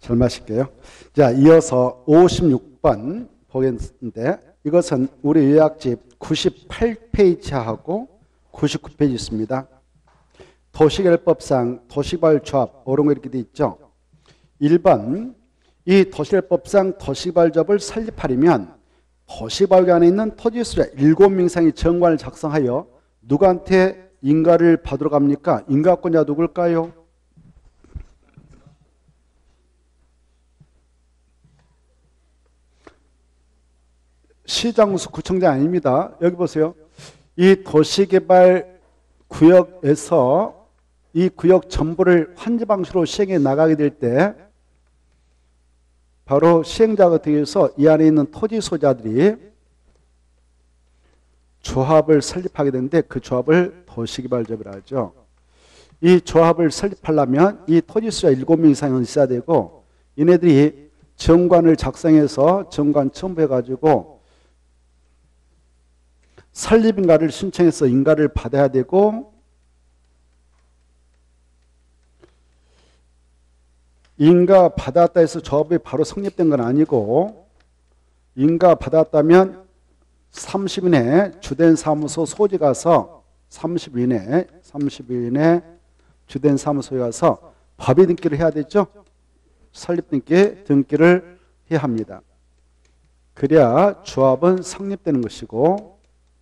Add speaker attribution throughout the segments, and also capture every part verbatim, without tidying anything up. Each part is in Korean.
Speaker 1: 잘 마실게요. 자, 이어서 오십육 번 보겠는데 이것은 우리 요약집 구십팔 페이지하고 구십구 페이지 있습니다. 도시개발법상 도시개발조합 이런 거 이렇게 돼 있죠. 일 번 이 도시개발법상 도시개발조합을 설립하려면 도시개발구 안에 있는 토지소유자 일곱 명 이상의 정관을 작성하여 누구한테 인가를 받으러 갑니까? 인가권자 누굴까요? 시장수 구청장 아닙니다. 여기 보세요. 이 도시개발 구역에서 이 구역 전부를 환지 방식으로 시행해 나가게 될 때 바로 시행자가 되어서 이 안에 있는 토지 소유자들이 조합을 설립하게 되는데 그 조합을 도시개발조합이라고 하죠. 이 조합을 설립하려면 이 토지 소유자 일곱 명 이상은 있어야 되고 얘네들이 정관을 작성해서 정관 첨부해가지고 설립인가를 신청해서 인가를 받아야 되고 인가 받았다 해서 조합이 바로 성립된 건 아니고 인가 받았다면 삼십 일 내에 주된 사무소 소지 가서 삼십 일 내에 삼십 일 내에 주된 사무소에 가서 법의 등기를 해야 되죠. 설립 등기 등기를 해야 합니다. 그래야 조합은 성립되는 것이고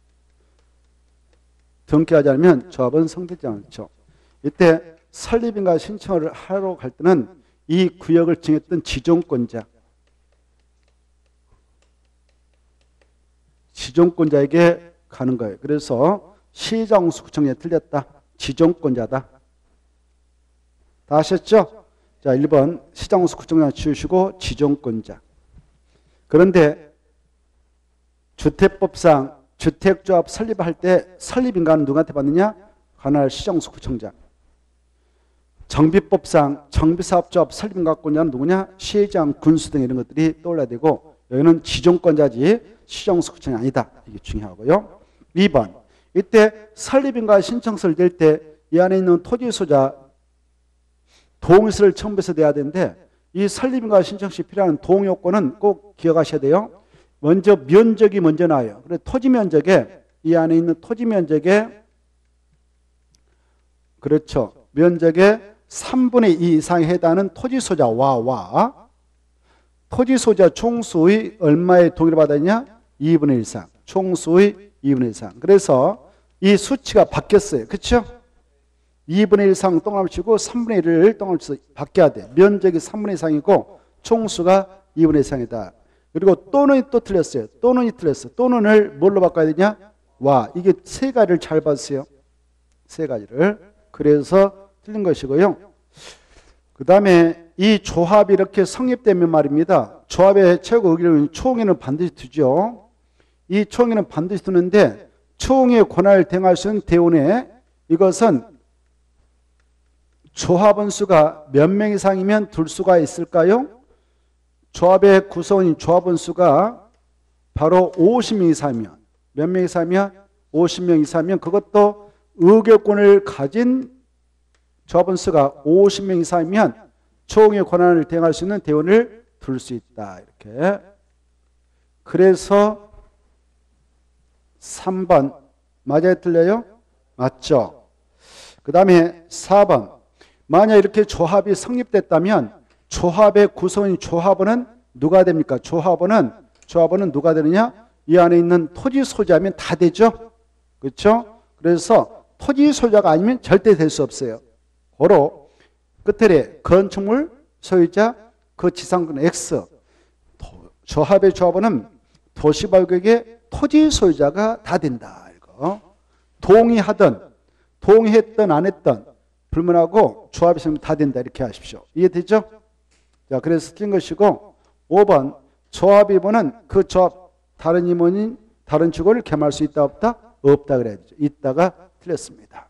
Speaker 1: 등기하지 않으면 조합은 성립되지 않죠. 이때 설립인가 신청을 하러 갈 때는 이 구역을 정했던 지정권자 지정권자에게 가는 거예요. 그래서 시정수구청에 틀렸다. 지정권자다. 다 아셨죠? 자, 일 번 시정수구청장 지우시고 지정권자. 그런데 주택법상 주택조합 설립할 때 설립인가는 누구한테 받느냐? 관할 시정수구청장. 정비법상 정비사업조합 설립인가권자는 누구냐? 시장, 군수 등 이런 것들이 떠올라야 되고 여기는 지정권자지 시정수구청이 아니다. 이게 중요하고요. 이 번 이때 설립인가 신청서를 낼 때 이 안에 있는 토지 소유자 동의서를 첨부해서 내야 되는데 이 설립인가 신청 시 필요한 동의 요건은 꼭 기억하셔야 돼요. 먼저 면적이 먼저 나와요. 그래서 토지 면적에 이 안에 있는 토지 면적에 그렇죠. 면적의 삼분의 이 이상에 해당하는 토지 소유자 와와 토지 소유자 총수의 얼마의 동의를 받았냐? 이분의 일 이상. 총수의 이분의 일 이상. 그래서 이 수치가 바뀌었어요. 그렇죠? 이분의 일 이상 똥을 치고 삼분의 일을 똥을 쳐서 바뀌어야 돼. 면적이 삼분의 일 이상이고 총수가 이분의 일 이상이다. 그리고 또는 또 틀렸어요. 또는이 틀렸어. 또는을 뭘로 바꿔야 되냐? 와. 이게 세 가지를 잘 봤어요. 세 가지를. 그래서 틀린 것이고요. 그 다음에 이 조합이 이렇게 성립되면 말입니다. 조합의 최고 의결은 초홍에는 반드시 두죠. 이 초홍에는 반드시 두는데 초홍의 권한을 대행할 수 있는 대원회 이것은 조합원 수가 몇 명 이상이면 둘 수가 있을까요? 조합의 구성원인 조합원 수가 바로 오십 명 이상이면 몇 명 이상이면 오십 명 이상이면 그것도 의결권을 가진 조합원 수가 오십 명 이상이면 초홍의 권한을 대행할 수 있는 대원을 둘 수 있다. 이렇게. 그래서 삼 번 맞아요? 틀려요? 맞죠? 그 다음에 사 번 만약 이렇게 조합이 성립됐다면 조합의 구성원인 조합원은 누가 됩니까? 조합원은 조합원은 누가 되느냐? 이 안에 있는 토지 소유자면 다 되죠? 그렇죠? 그래서 토지 소유자가 아니면 절대 될 수 없어요. 고로 끝에 건축물 소유자 그 지상권 X 조합의 조합원은 도시발구역의 토지 소유자가 다 된다. 이거 동의하든 동의했든 안 했든 불문하고 조합이 있으면 다 된다. 이렇게 하십시오. 이해되죠? 자, 그래서 틀린 것이고 오 번 조합 임원은 그 조합 다른 임원인 다른 직원을 겸할 수 있다 없다? 없다 그래야 되죠. 있다가 틀렸습니다.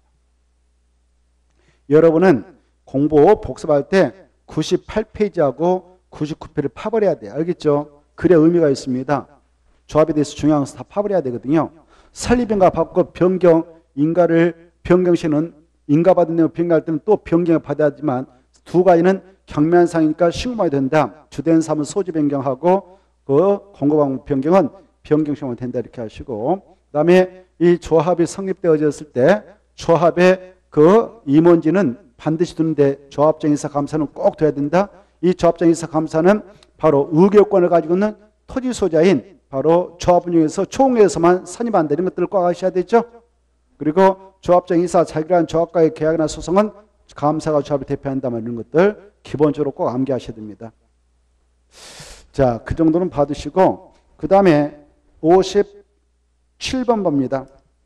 Speaker 1: 여러분은 공부 복습할 때 구십팔 페이지하고 구십구 페이지를 파버려야 돼요. 알겠죠? 그래 의미가 있습니다. 조합에 대해서 중요한 것을 다 파버려야 되거든요. 설립인가 받고 변경, 인가를 변경시는 인가받은 내용 변경할 때는 또 변경을 받아야지만 두 가지는 경면상이니까 신고만 된다. 주된 사무 소지 변경하고 그 공고방 변경은 변경시하면 된다 이렇게 하시고, 그다음에 이 조합이 성립되어졌을 때 조합의 그 임원진은 반드시 두는데 조합장이사 감사는 꼭 돼야 된다. 이 조합장이사 감사는 바로 의결권을 가지고 있는 토지 소자인 바로 조합운영에서 총회에서만 선임한다 이런 것들을 꼭 아셔야 되죠. 그리고 조합장이사 자기랑 조합과의 계약이나 소송은 감사가 조합을 대표한다면 이런 것들 기본적으로 꼭 암기하셔야 됩니다. 자, 그 정도는 받으시고, 그 다음에 오십칠 번 봅니다.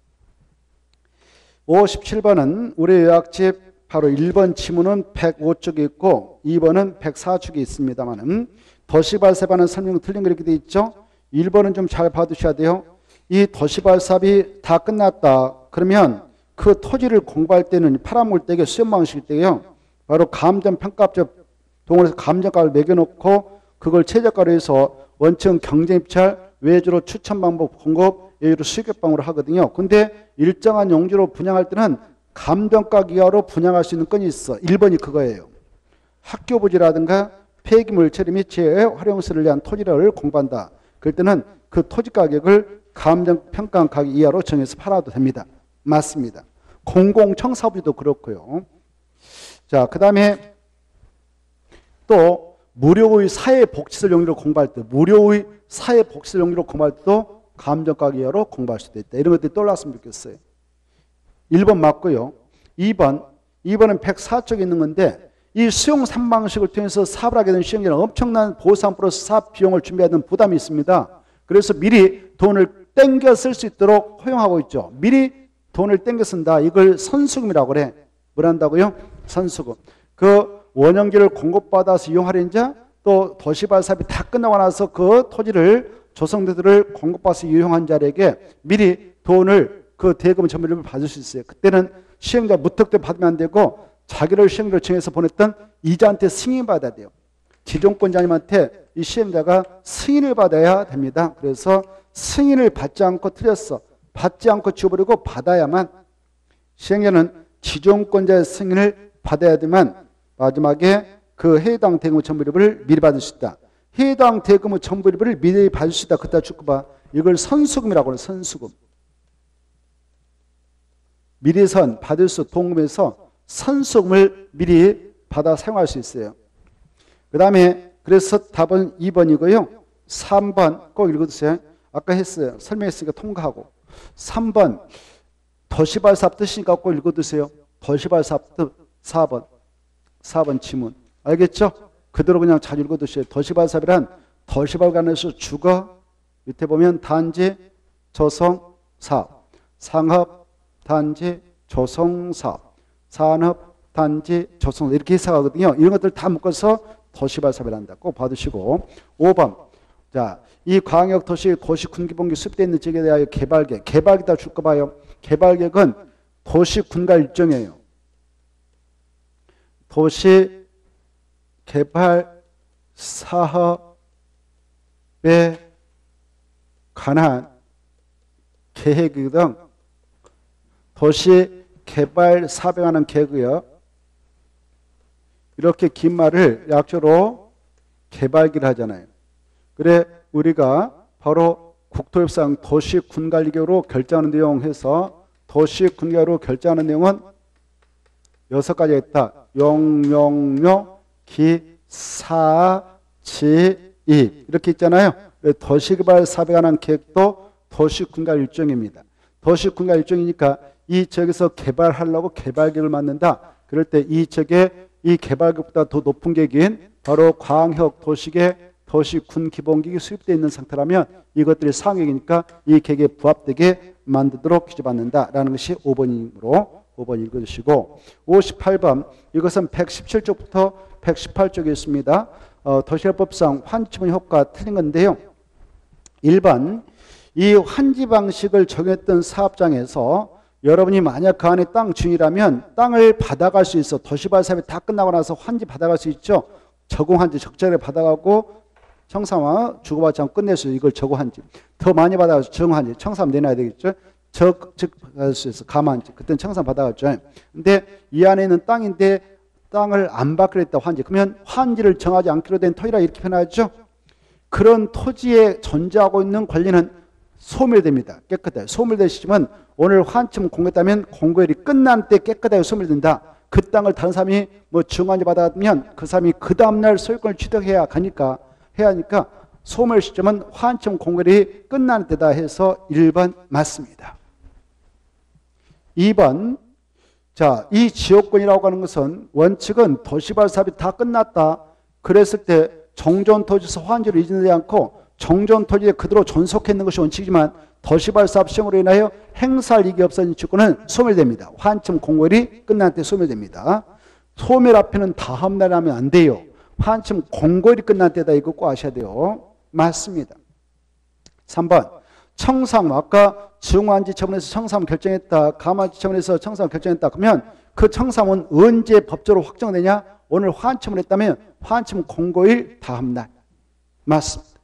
Speaker 1: 오십칠 번은 우리 요약집 바로 일 번 지문은 백오 쪽에 있고 이 번은 백사 쪽에 있습니다만은 도시발사반은 설명 틀린 거 이렇게 돼 있죠. 일 번은 좀 잘 봐두셔야 돼요. 이 도시발사비 다 끝났다. 그러면 그 토지를 공부할 때는 팔아먹을 때게 수용 방식일 때요. 바로 감정평가법 동원해서 감정가를 매겨놓고 그걸 최저가로 해서 원천 경쟁입찰, 외주로 추천 방법 공급, 예외로 수익 방으로 하거든요. 근데 일정한 용지로 분양할 때는 감정가 기하로 분양할 수 있는 건이 있어. 일 번이 그거예요. 학교 부지라든가 폐기물 처리 및 재활용시설을 위한 토지를 공부한다. 그럴 때는 그 토지 가격을 감정평가 가격 이하로 정해서 팔아도 됩니다. 맞습니다. 공공청사부지도 그렇고요. 자, 그 다음에 또 무료의 사회복지시설 용지로 공부할 때, 무료의 사회복지시설 용지로 공부할 때도 감정가 이하로 공부할 수도 있다. 이런 것들이 떠올랐으면 좋겠어요. 일 번 맞고요. 이 번, 이 번은 백사 쪽에 있는 건데 이 수용 삼 방식을 통해서 사업을 하게 된 시행자는 엄청난 보상 플러스 사업 비용을 준비하는 부담이 있습니다. 그래서 미리 돈을 땡겨 쓸 수 있도록 허용하고 있죠. 미리 돈을 땡겨 쓴다. 이걸 선수금이라고 그래. 뭘 한다고요? 선수금. 그 원형지를 공급받아서 이용하려는 자, 또 도시발사비 다 끝나고 나서 그 토지를 조성대들을 공급받아서 이용한 자에게 미리 돈을 그 대금 전부를 받을 수 있어요. 그때는 시행자 무턱대 받으면 안 되고 자기를 시행자로 정해서 보냈던 이자한테 승인받아야 돼요. 지정권자님한테 이 시행자가 승인을 받아야 됩니다. 그래서 승인을 받지 않고 틀렸어. 받지 않고 지워버리고 받아야만, 시행자는 지정권자의 승인을 받아야 되만 마지막에 그 해당 대금 전부를 미리 받을 수 있다. 해당 대금 전부를 미리 받을 수 있다. 그때 줄거 봐. 이걸 선수금이라고 해요. 선수금. 미리선 받을 수 동금에서 선수금을 미리 받아 사용할 수 있어요. 그 다음에 그래서 답은 이 번이고요. 삼 번 꼭 읽어두세요. 아까 했어요. 설명했으니까 통과하고. 삼 번 도시발사업 뜻이니까 꼭 읽어두세요. 도시발사업 뜻 사 번. 사 번 지문. 알겠죠? 그대로 그냥 잘 읽어두세요. 도시발사업이란 도시발관에서 주거, 밑에 보면 단지, 조성, 사업, 상업, 단지, 조성, 사업, 산업, 단지, 조성, 이렇게 해석하거든요. 이런 것들 다 묶어서 도시발사업을 한다. 꼭 받으시고. 오 번. 자, 이 광역도시 도시군기본기 수립되어 있는 지역에 대하여 개발계획. 개발계획 줄 거 봐요. 개발계획은 도시군가 일정이에요. 도시 개발 사업에 관한 계획이거든. 도시 개발 사업에 관한 계획이요. 이렇게 긴 말을 약조로 개발기를 하잖아요. 그래 우리가 바로 국토협상 도시군관리계획으로 결정하는 내용 해서 도시군관리계획으로 결정하는 내용은 여섯 가지가 있다. 용용료 기사지입 이렇게 있잖아요. 도시개발 사업에 관한 계획도 도시군관 일정입니다. 도시군관 일정이니까 이 지역에서 개발하려고 개발계획을 만든다. 그럴 때 이 지역에 이 개발계획보다 더 높은 계획인 바로 광역 도시계 도시군 기본계획이 수립되어 있는 상태라면 이것들이 상계획이니까 이 계획에 부합되게 만들도록 규제받는다라는 것이 오 번이므로 오 번 읽어주시고, 오십팔 번 이것은 백십칠 쪽부터 백십팔 쪽에 있습니다. 어, 도시개발법상 환지분 효과 틀린 건데요. 일 번 이 환지 방식을 정했던 사업장에서 여러분이 만약 그 안에 땅 주인이라면 땅을 받아갈 수 있어. 도시발 사업이 다 끝나고 나서 환지 받아갈 수 있죠. 저공환지 적절하게 받아가고 청사와 주고받지 않고 끝낼 수 있어. 이걸 저공환지. 더 많이 받아가서 정환지. 청사하면 내놔야 되겠죠. 적, 즉, 받을 수 있어. 감환지. 그때는 청사 받아갔죠. 근데 이 안에 있는 땅인데 땅을 안 받기로 했다. 환지. 그러면 환지를 정하지 않기로 된 토지라 이렇게 표현하죠. 그런 토지에 존재하고 있는 권리는 소멸됩니다. 깨끗해요. 소멸되시면 오늘 환침 공고했다면 공고일이 끝난 때 깨끗하게 소멸된다. 그 땅을 다른 사람이 뭐 증환지 받았면 그 사람이 그 다음날 소유권을 취득해야 하니까 해야 하니까 소멸 시점은 환침 공고일이 끝난 때다 해서 일 번 맞습니다. 이 번, 자, 이 지역권이라고 하는 것은 원칙은 도시발 사업이 다 끝났다. 그랬을 때 정전토지에서 환지로 이전되지 않고 정전토지에 그대로 존속했는 것이 원칙이지만 도시발 사업 시행으로 인하여 행사할 이익이 없어진 지역권은 소멸됩니다. 환침 공고일이 끝난 때 소멸됩니다. 소멸 앞에는 다음날 하면 안 돼요. 환침 공고일이 끝난 때다. 이거 꼭 아셔야 돼요. 맞습니다. 삼 번, 청상, 아까 중환지 처분에서 청산 결정했다. 감환지 처분에서 청산 결정했다. 그러면 그 청산은 언제 법적으로 확정되냐? 오늘 환침을 했다면 환침 공고일 다음날. 맞습니다.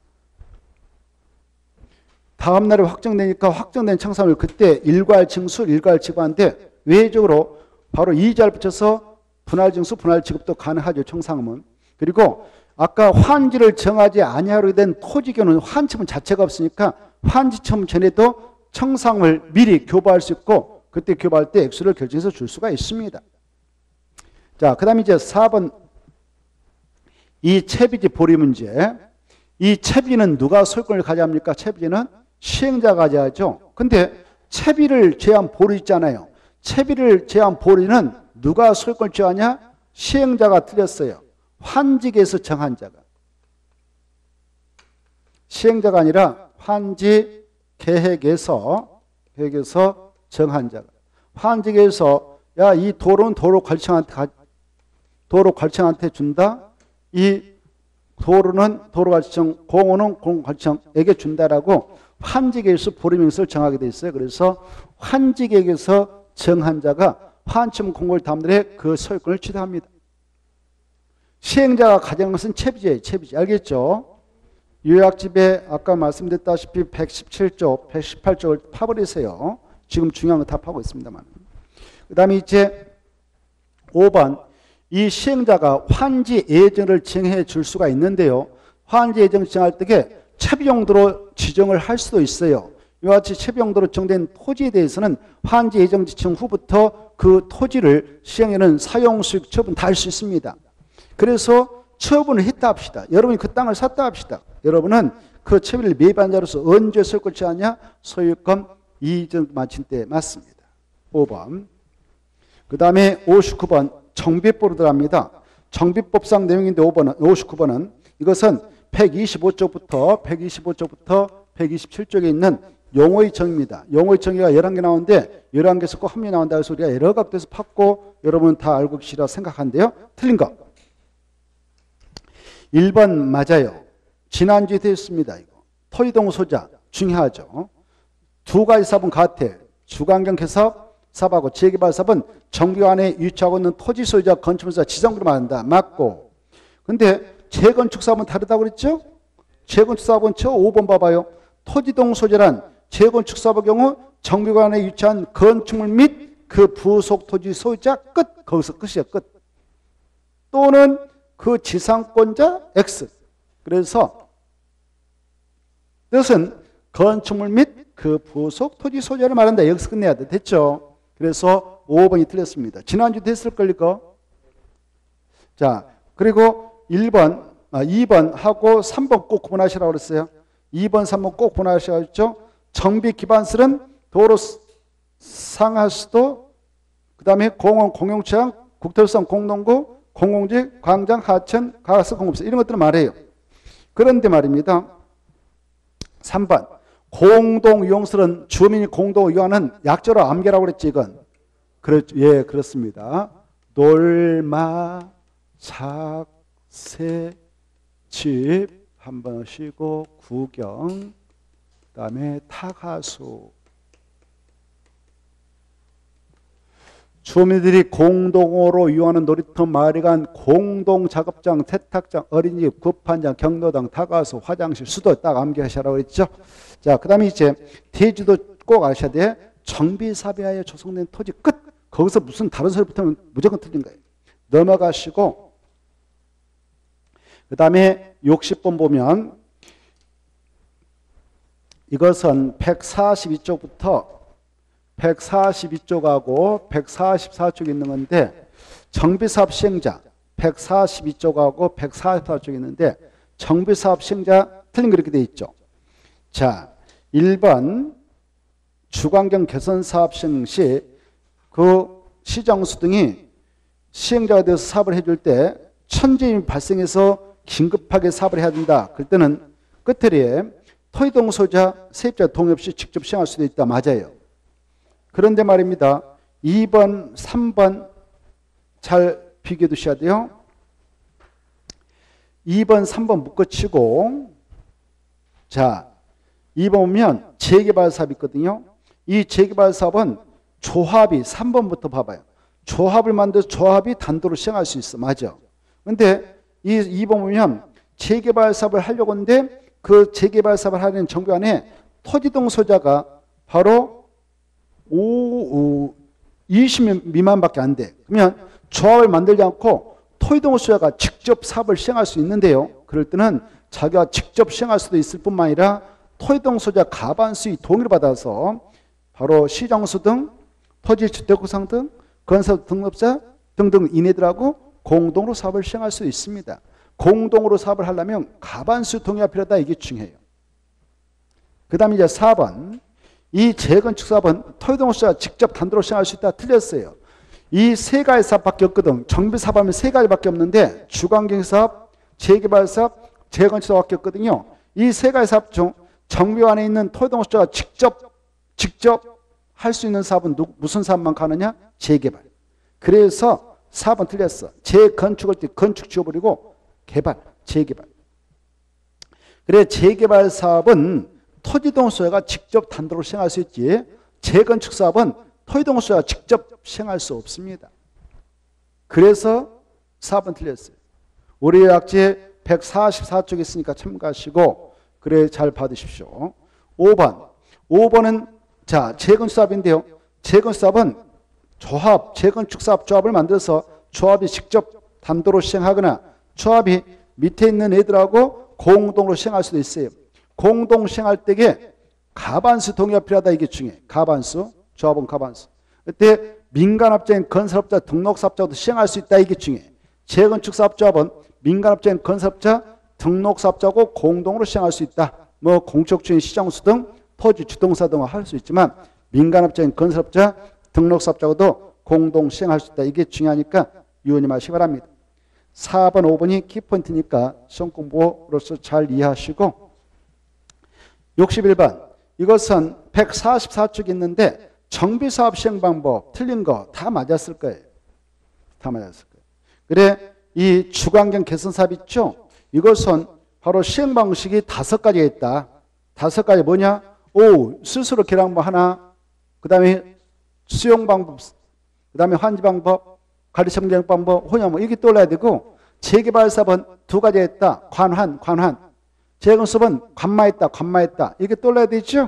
Speaker 1: 다음날에 확정되니까 확정된 청산을 그때 일괄징수, 일괄지급하는데 외적으로 바로 이자를 붙여서 분할징수, 분할지급도 가능하죠. 청산은. 그리고 아까 환지를 정하지 아니하려 된 토지교는 환침은 자체가 없으니까 환지처분 전에도 청산을 미리 교부할 수 있고 그때 교부할 때 액수를 결정해서 줄 수가 있습니다. 자, 그 다음에 이제 사 번 이 채비지 보리 문제. 이 채비는 누가 소유권을 가져합니까? 채비지는 시행자가 가져야죠. 근데 채비를 제한 보리 있잖아요. 채비를 제한 보리는 누가 소유권을 취하냐? 시행자가 틀렸어요. 환지계에서 정한 자가. 시행자가 아니라 환지 계획에서 계획에서 정한 자가. 환지계에서 야, 이 도로는 도로 관청한테 도로 관청한테 준다. 이 도로는 도로 관청, 공원은 공원 관청에게 준다라고 환지계에서 보리명세를 정하게 돼 있어요. 그래서 환지계에서 정한 자가 환침 공고일 다음날에 그 소유권을 취득합니다. 시행자가 가져가는 것은 채비지예요. 채비지. 알겠죠? 요약집에 아까 말씀드렸다시피 백십칠 쪽, 백십팔 쪽을 파버리세요. 지금 중요한 거 다 파고 있습니다만. 그 다음에 이제 오 번. 이 시행자가 환지 예정을 정해 줄 수가 있는데요. 환지 예정 정할 때 채비 용도로 지정을 할 수도 있어요. 이와 같이 채비 용도로 정된 토지에 대해서는 환지 예정 지정 후부터 그 토지를 시행에는 사용, 수익, 처분 다 할 수 있습니다. 그래서 처분을 했다 합시다. 여러분이 그 땅을 샀다 합시다. 여러분은 그 채비를 매입한 자로서 언제 소유권 취하냐? 소유권 이전 마친 때 맞습니다. 오 번. 그 다음에 오십구 번 정비법으로 들어갑니다. 정비법상 내용인데 오 번은, 오십구 번은 이것은 백이십오 쪽부터 백이십오 쪽부터 백이십칠 쪽에 있는 용어의 정의입니다. 용어의 정의가 열한 개 나오는데 열한 개에서 꼭 한 개 나온다 해서 우리가 여러 각도에서 팠고 여러분 다 알고 계시라 생각한데요. 틀린 거. 일 번 맞아요. 지난주에 되었습니다. 이거. 토지동 소자 중요하죠. 두 가지 사업은 같아. 주관경 개사업 사업하고 재개발 사업은 정비 안에 위치하고 있는 토지 소유자 건축물사 지정으로 말한다. 맞고. 근데 재건축 사업은 다르다고 그랬죠? 재건축 사업은 저 오 번 봐봐요. 토지동 소재란 재건축 사업의 경우 정비관에 위치한 건축물 및 그 부속 토지 소유자 끝. 거기서 끝이야. 끝. 또는 그 지상권자 X. 그래서 이것은 건축물 및 그 부속 토지 소유자를 말한다. 여기서 끝내야 돼. 됐죠? 그래서 오 번이 틀렸습니다. 지난주 됐을걸 이거. 자, 그리고 일 번, 아, 이 번 하고 삼 번 꼭 구분하시라고 그랬어요. 이 번, 삼 번 꼭 구분하시라고 했죠. 정비 기반설은 도로 상하수도, 그 다음에 공원 공용체장, 국토유산 공동구, 공공직, 광장, 하천, 가스 공급사 이런 것들을 말해요. 그런데 말입니다. 삼 번 공동이용설은 주민이 공동이용하는 약자로 암계라고 그랬지 이건. 그렇, 예, 그렇습니다. 놀마, 삭, 새, 집 한 번 쉬고 구경, 그 다음에 타가수. 주민들이 공동으로 이용하는 놀이터, 마을이관, 공동작업장, 세탁장, 어린이집, 급판장, 경로당, 타가수, 화장실, 수도 딱 암기하시라고 했죠. 자, 그 다음에 이제 대지도 꼭 아셔야 돼. 정비사업에 조성된 토지 끝. 거기서 무슨 다른 소리 붙으면 무조건 틀린 거예요. 넘어가시고 그 다음에 육십 번 보면 이것은 백사십이 쪽부터 백사십이 쪽하고 백사십사 쪽 있는 건데 정비사업 시행자 백사십이 쪽하고 백사십사 쪽 있는데 정비사업 시행자 틀린 거 이렇게 돼 있죠. 자, 일 번 주관경 개선 사업 시행 시 그 시정수 등이 시행자가 되어서 사업을 해줄 때 천재임이 발생해서 긴급하게 사업을 해야 된다. 그럴 때는 끝에 토지동 소유자, 세입자 동의 없이 직접 시행할 수도 있다. 맞아요. 그런데 말입니다. 이 번, 삼 번 잘 비교해 두셔야 돼요. 이 번, 삼 번 묶어치고 자, 이 번 보면 재개발 사업이 있거든요. 이 재개발 사업은 조합이 삼 번부터 봐봐요. 조합을 만들어서 조합이 단독으로 시행할 수 있어. 맞아. 근데 이 이 번 보면 재개발 사업을 하려고 하는데 그 재개발 사업을 하는 정부 안에 토지동 소유자가 바로 오, 이십 명 미만밖에 안 돼. 그러면 조합을 만들지 않고 토지동 소유자가 직접 사업을 시행할 수 있는데요. 그럴 때는 자기가 직접 시행할 수도 있을 뿐만 아니라 토지동 소유자 가반수의 동의를 받아서 바로 시정수 등 토지주택구상 등 건설 등록자 등등 이네들하고 공동으로 사업을 시행할 수 있습니다. 공동으로 사업을 하려면 가반수 동의가 필요하다. 이게 중요해요. 그 다음에 이제 사 번. 이 재건축 사업은 토지동 소유자가 직접 단독으로 시행할 수 있다. 틀렸어요. 이 세 가지 사업밖에 없거든. 정비 사업하면 세 가지밖에 없는데 주관경 사업, 재개발 사업, 재건축 사업밖에 없거든요. 이 세 가지 사업 중 정비 안에 있는 토지동 소유자가 직접 직접 할 수 있는 사업은 누, 무슨 사업만 가느냐? 재개발. 그래서 사 번 틀렸어. 재건축을 때 건축 지워버리고 개발, 재개발. 그래 재개발 사업은 토지동 소유자가 직접 단독으로 시행할 수 있지 재건축 사업은 토지동 소유자가 직접 시행할 수 없습니다. 그래서 사 번 틀렸어요. 우리 약제 백사십사 쪽에 있으니까 참고하시고 그래 잘 받으십시오. 오 번. 오 번은 자 재건축 사업인데요. 재건축 사업은 조합, 재건축 사업 조합을 만들어서 조합이 직접 단독으로 시행하거나 조합이 밑에 있는 애들하고 공동으로 시행할 수도 있어요. 공동 시행할 때에 가반수 동의가 필요하다. 이게 중요해. 가반수, 조합은 가반수. 그때 민간업자인 건설업자, 등록사업자도 시행할 수 있다. 이게 중요해. 재건축 사업조합은 민간업자인 건설업자, 등록사업자고 공동으로 시행할 수 있다. 뭐 공적주인 시정수 등 토지 주동사 등을 할 수 있지만 민간업자인 건설업자, 등록사업자고도 공동 시행할 수 있다. 이게 중요하니까 유의하시기 바랍니다. 사 번, 오 번이 키포인트니까 시험 공부로서 잘 이해하시고 육십일 번 이것은 백사십사 쪽에 있는데 정비사업 시행 방법 틀린 거 다 맞았을 거예요. 다 맞았을 거예요. 그래 이 주관경 개선 사업 있죠? 이것은 바로 시행 방식이 다섯 가지가 있다. 다섯 가지 뭐냐? 오 스스로 계량부 하나, 그 다음에 수용 방법, 그 다음에 환지 방법, 관리청 계획 방법, 혼용 이게 떠올라야 되고 재개발 사업은 두 가지 했다. 관환, 관환. 재건수업은 관마했다, 관마했다. 이게 떠올라야 되죠?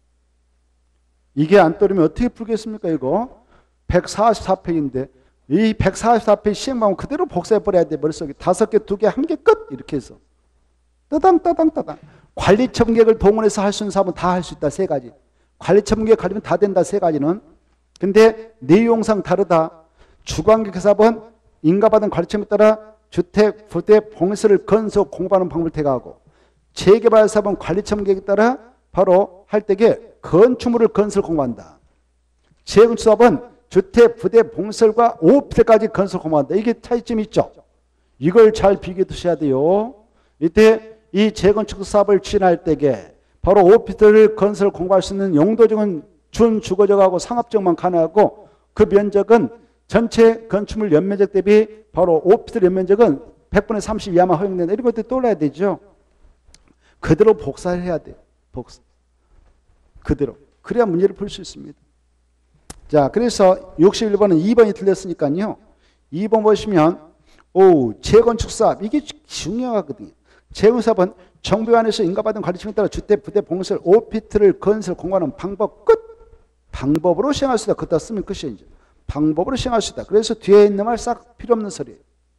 Speaker 1: 이게 안 떠오르면 어떻게 풀겠습니까? 이거 백사십사 페이지인데 이 백사십사 페이지 시행방법 그대로 복사해버려야 돼. 머릿속에 다섯 개, 두 개, 한 개 끝 이렇게 해서 따당 따당 따당. 관리청객을 동원해서 할 수 있는 사업은 다 할 수 있다. 세 가지. 관리청객 가리면 다 된다. 세 가지는. 근데 내용상 다르다. 주관경 사업은 인가받은 관리청에 따라 주택, 부대, 봉쇄를 건설, 공부하는 방법을 택하고 재개발 사업은 관리청객에 따라 바로 할 때에 건축물을 건설 공부한다. 재건축 사업은 주택, 부대, 봉설과 오피스까지 건설 공부한다. 이게 차이점이 있죠. 이걸 잘 비교해 두셔야 돼요. 이때 이 재건축 사업을 추진할 때에 바로 오피스를 건설 공부할 수 있는 용도적은 준주거적하고 상업적만 가능하고 그 면적은 전체 건축물 연면적 대비 바로 오피스 연면적은 백분의 삼십 이하만 허용된다. 이런 것들 떠올라야 되죠. 그대로 복사를 해야 돼요. 복사. 그대로. 그래야 문제를 풀 수 있습니다. 자, 그래서 육십일 번은 이 번이 틀렸으니까요. 이 번 보시면 오 재건축 사업 이게 중요하거든요. 재건축 사업은 정부 안에서 인가받은 관리청에 따라 주택, 부대, 봉설, 오피스를 건설 공부하는 방법 끝. 방법으로 시행할 수 있다. 그것다 쓰면 끝이에요. 이제. 방법으로 시행할 수 있다. 그래서 뒤에 있는 말 싹 필요 없는 소리예요.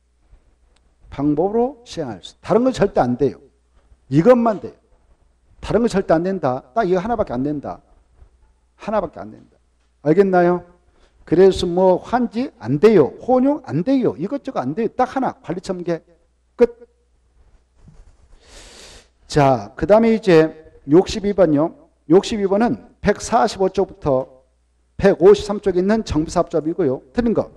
Speaker 1: 방법으로 시행할 수 있다. 다른 건 절대 안 돼요. 이것만 돼요. 다른 건 절대 안 된다. 딱 이거 하나밖에 안 된다. 하나밖에 안 된다. 알겠나요? 그래서 뭐 환지 안 돼요. 혼용 안 돼요. 이것저것 안 돼요. 딱 하나. 관리첨계 끝. 자, 그 다음에 이제 육십이 번요. 육십이 번은 백사십오 쪽부터 백오십삼 쪽에 있는 정비사업조합이고요. 틀린 거.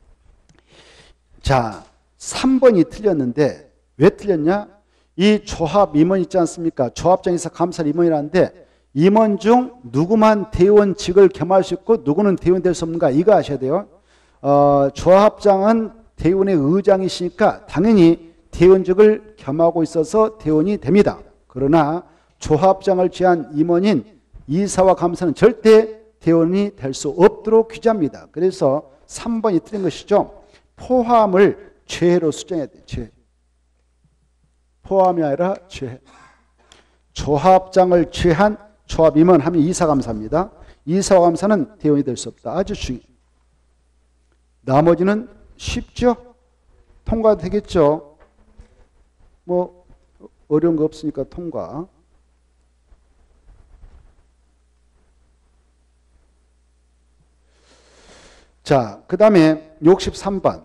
Speaker 1: 자, 삼 번이 틀렸는데 왜 틀렸냐? 이 조합 임원 있지 않습니까? 조합장에서 감사할 임원이라는데 임원 중 누구만 대의원직을 겸할 수 있고 누구는 대의원 될 수 없는가? 이거 아셔야 돼요. 어, 조합장은 대의원의 의장이시니까 당연히 대의원직을 겸하고 있어서 대의원이 됩니다. 그러나 조합장을 제한 임원인 이사와 감사는 절대 대의원이 될 수 없도록 규제합니다. 그래서 삼 번이 틀린 것이죠. 포함을 죄로 수정해야 돼요. 죄. 포함이 아니라 죄. 조합장을 제한 조합 임원 하면 이사감사입니다. 이사감사는 대의원이 될 수 없다. 아주 중요해요. 나머지는 쉽죠? 통과되겠죠? 뭐 어려운 거 없으니까 통과. 자, 그 다음에 육십삼 번.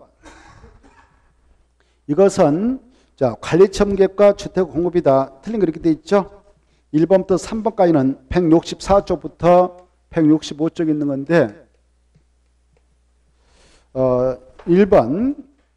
Speaker 1: 이것은 자, 관리청객과 주택 공급이다. 틀린 거 이렇게 돼 있죠? 일 번부터 삼 번까지는 백육십사 쪽부터 백육십오 쪽에 있는 건데 어, 일 번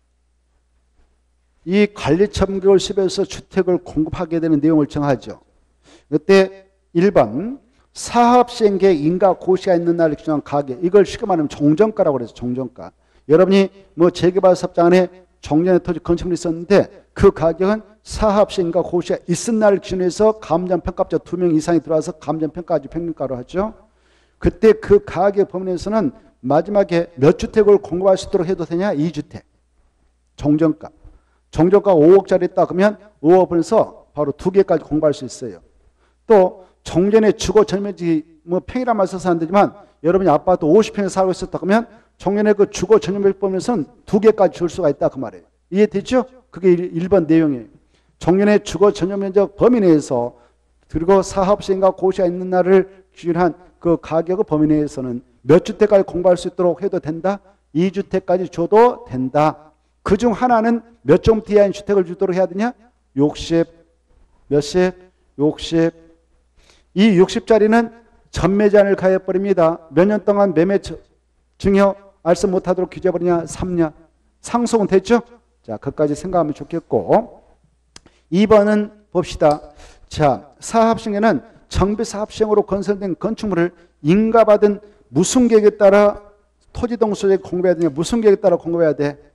Speaker 1: 이 관리청객을 시비해서 주택을 공급하게 되는 내용을 정하죠. 그때 일 번 사업시행계획 인가 고시가 있는 날을 규정한 가격, 이걸 쉽게 말하면 종전가라고 그래서 종전가. 여러분이 뭐 재개발 사업장 안에 종전의 토지 건축물이 있었는데 그 가격은 사업시행과 고시가 있은 날을 기준해서 감정평가자 두 명 이상이 들어와서 감정평가까지 평균가로 하죠. 그때 그 가격 범위에서는 마지막에 몇 주택을 공급할 수 있도록 해도 되냐? 이 주택. 종전가. 종전가 오억짜리 있다 그러면 오억에서 바로 두 개까지 공부할 수 있어요. 또 종전에 주거 전용면적이 뭐 평이란 말 써서 안 되지만 여러분이 아파트 오십 평에 살고 있었다 그러면 종전에 그 주거 전용면적 보면서는 두 개까지 줄 수가 있다 그 말이에요. 이해되죠? 그게 일 번 내용이에요. 종전에 주거 전용면적 범위 내에서 그리고 사업시행과 고시가 있는 날을 기준한 그 가격의 범위 내에서는 몇 주택까지 공부할 수 있도록 해도 된다? 이 주택까지 줘도 된다. 그중 하나는 몇 종 이하인 주택을 주도록 해야 되냐? 육십, 몇십? 육십. 이 육십짜리는 전매제한을 가해버립니다. 몇 년 동안 매매 증여 알선 못하도록 규제해버리냐? 삼 년. 상속은 됐죠? 자, 그것까지 생각하면 좋겠고. 이 번은 봅시다. 자, 사업시행에는 정비사업시행으로 건설된 건축물을 인가받은 무슨 계획에 따라 토지동수에 공급해야 되냐? 무슨 계획에 따라 공급해야 돼?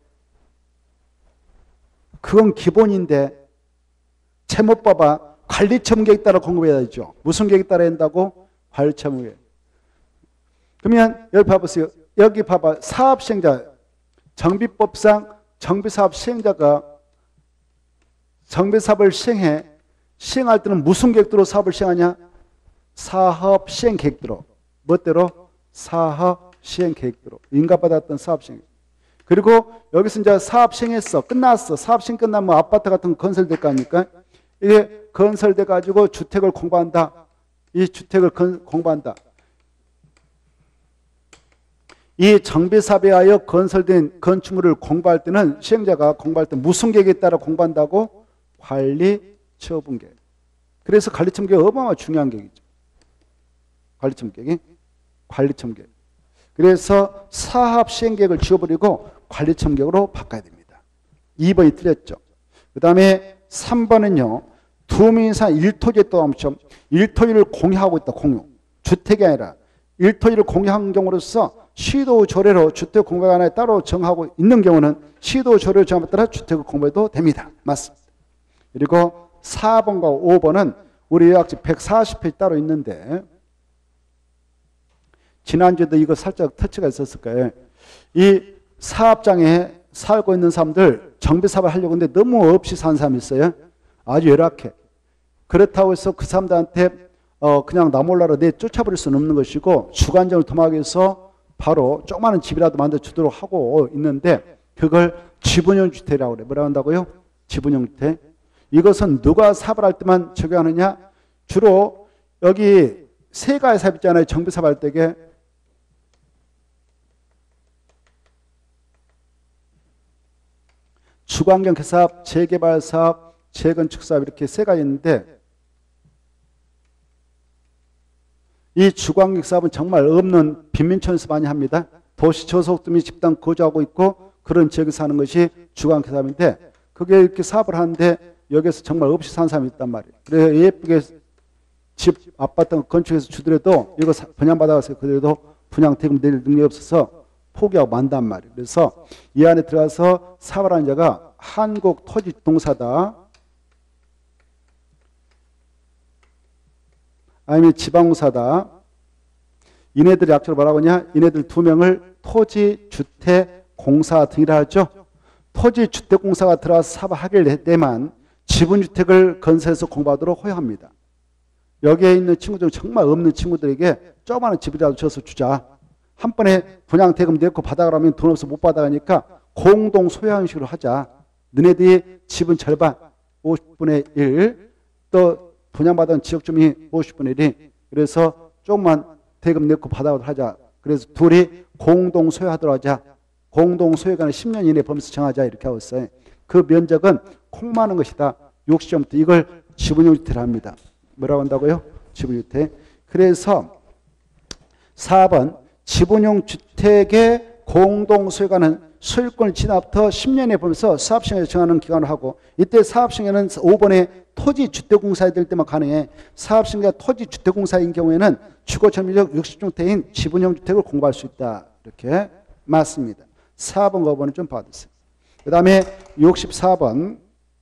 Speaker 1: 그건 기본인데 채못 봐봐. 관리처분 계획에 따라 공급해야 되죠. 무슨 계획에 따라 한다고? 관리처분 계획. 그러면 여기 봐보세요. 여기 봐봐. 사업시행자. 정비법상 정비사업 시행자가 정비사업을 시행해. 시행할 때는 무슨 계획대로 사업을 시행하냐? 사업 시행 계획대로. 뭐대로? 사업 시행 계획대로. 인가받았던 사업 시행. 그리고 여기서 이제 사업 시행했어. 끝났어. 사업 시행 끝나면 아파트 같은 거 건설될 거 아닙니까? 이게 건설돼 가지고 주택을 공부한다. 이 주택을 건, 공부한다. 이 정비사업에 하여 건설된 건축물을 공부할 때는 시행자가 공부할 때 무슨 계획에 따라 공부한다고? 관리처분 계획. 그래서 관리처분 계획이 어마어마하게 중요한 계획이죠. 관리처분 계획이. 관리처분 계획. 그래서 사업 시행 계획을 지워버리고 관리처분 계획으로 바꿔야 됩니다. 이 번이 틀렸죠. 그 다음에 삼 번은요. 두 명 이상 일 토지에 또 엄청 일 토지를 공유하고 있다. 공유. 주택이 아니라 일 토지를 공유한 경우로서 시도 조례로 주택 공부가 하나에 따로 정하고 있는 경우는 시도 조례 정함에 따라 주택을 공부해도 됩니다. 맞습니다. 그리고 사 번과 오 번은 우리 요약집 백사십 페이지 따로 있는데 지난주에도 이거 살짝 터치가 있었을 거예요. 이 사업장에 살고 있는 사람들 정비사업을 하려고 하는데 너무 없이 사는 사람이 있어요. 아주 열악해. 그렇다고 해서 그 사람들한테 어 그냥 나 몰라라 내 쫓아버릴 수는 없는 것이고 주관적으로 도망하기 위해서 바로 조그마한 집이라도 만들어주도록 하고 있는데 그걸 지분형 주택이라고 그래. 뭐라고 한다고요? 지분형 주택. 이것은 누가 사업을 할 때만 적용하느냐? 주로 여기 세 가지 사업 있잖아요. 정비 사업 할 때게. 주거환경 개사업, 재개발 사업, 재건축 사업 이렇게 세 가지 있는데 이 주거환경 사업은 정말 없는 빈민촌에서 많이 합니다. 도시 저소득층이 집단 거주하고 있고 그런 지역에 사는 것이 주거환경 사업인데 그게 이렇게 사업을 하는데 여기서 정말 없이 사는 사람이 있단 말이에요. 그래서 예쁘게 집, 아파트 건축해서 주더라도 이거 분양받아가서 그래도 분양대금 낼 능력이 없어서 포기하고 만단 말이에요. 그래서 이 안에 들어가서 사업을 하는 자가 한국토지동사다. 아니면 지방공사다. 이네들이 약자로 뭐라고 하냐? 이네들 두 명을 토지주택공사 등이라 하죠. 토지주택공사가 들어와서 사업을 하게 되면 지분주택을 건설해서 공부하도록 허용합니다. 여기에 있는 친구들 정말 없는 친구들에게 조그마한 집이라도 줘서 주자. 한 번에 분양대금 내고 받아가라면 돈 없어 못 받아가니까 공동 소유 형식으로 하자. 너네들이 집은 절반 오십분의 일, 또 분양받은 지역 주민이 오십분의 일이 그래서 조금만 대금 내고 받아가도록 하자. 그래서 둘이 공동 소유하도록 하자. 공동 소유관을 십 년 이내 범위에서 정하자. 이렇게 하고 있어요. 그 면적은 콩 많은 것이다. 육십 점부터 이걸 지분용 주택을 합니다. 뭐라고 한다고요? 지분주택. 그래서 사 번 지분용 주택의 공동 소유관은 소유권을 지나부터 십 년에 보면서 사업시행을 정하는 기간을 하고 이때 사업시행에는 오 번에 토지주택공사에 될 때만 가능해. 사업시행자 토지주택공사인 경우에는 주거점유적 육십 주택인 지분형 주택을 공부할 수 있다. 이렇게 맞습니다. 사 번, 오 번은 좀 봐주세요. 그 다음에 육십사 번.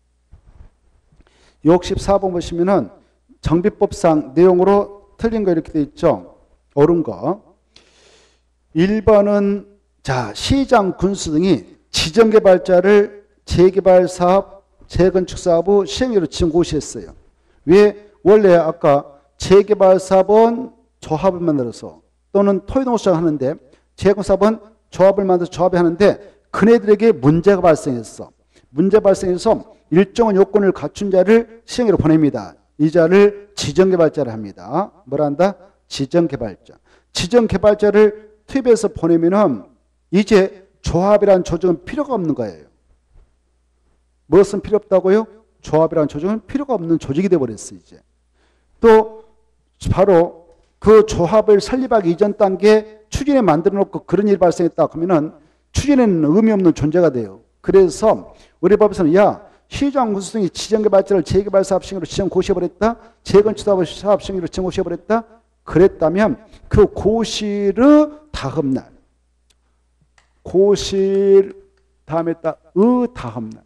Speaker 1: 육십사 번 보시면은 정비법상 내용으로 틀린 거 이렇게 돼 있죠. 옳은 거. 일 번은 자 시장, 군수 등이 지정개발자를 재개발사업, 재건축사업 시행료로 지정 고시했어요. 왜? 원래 아까 재개발사업은 조합을 만들어서 또는 토지동수를 하는데 재건사업은 조합을 만들어서 조합이 하는데 그네들에게 문제가 발생했어. 문제 발생해서 일정한 요건을 갖춘 자를 시행료로 보냅니다. 이 자를 지정개발자를 합니다. 뭐라 한다? 지정개발자. 지정개발자를 투입해서 보내면은 이제 조합이라는 조정은 필요가 없는 거예요. 무엇은 필요 없다고요? 조합이라는 조정은 필요가 없는 조직이 되어버렸어요. 이제 또 바로 그 조합을 설립하기 이전 단계에 추진에 만들어 놓고 그런 일이 발생했다 하면은 추진에는 의미 없는 존재가 돼요. 그래서 우리 법에서는 야 시장 군수 등이 지정개발자를 재개발 사업시행으로 지정 고시해버렸다. 재건축 사업시행으로 지정 고시해버렸다. 그랬다면 그 고시를 다음날 고시 다음에 딱의 다음날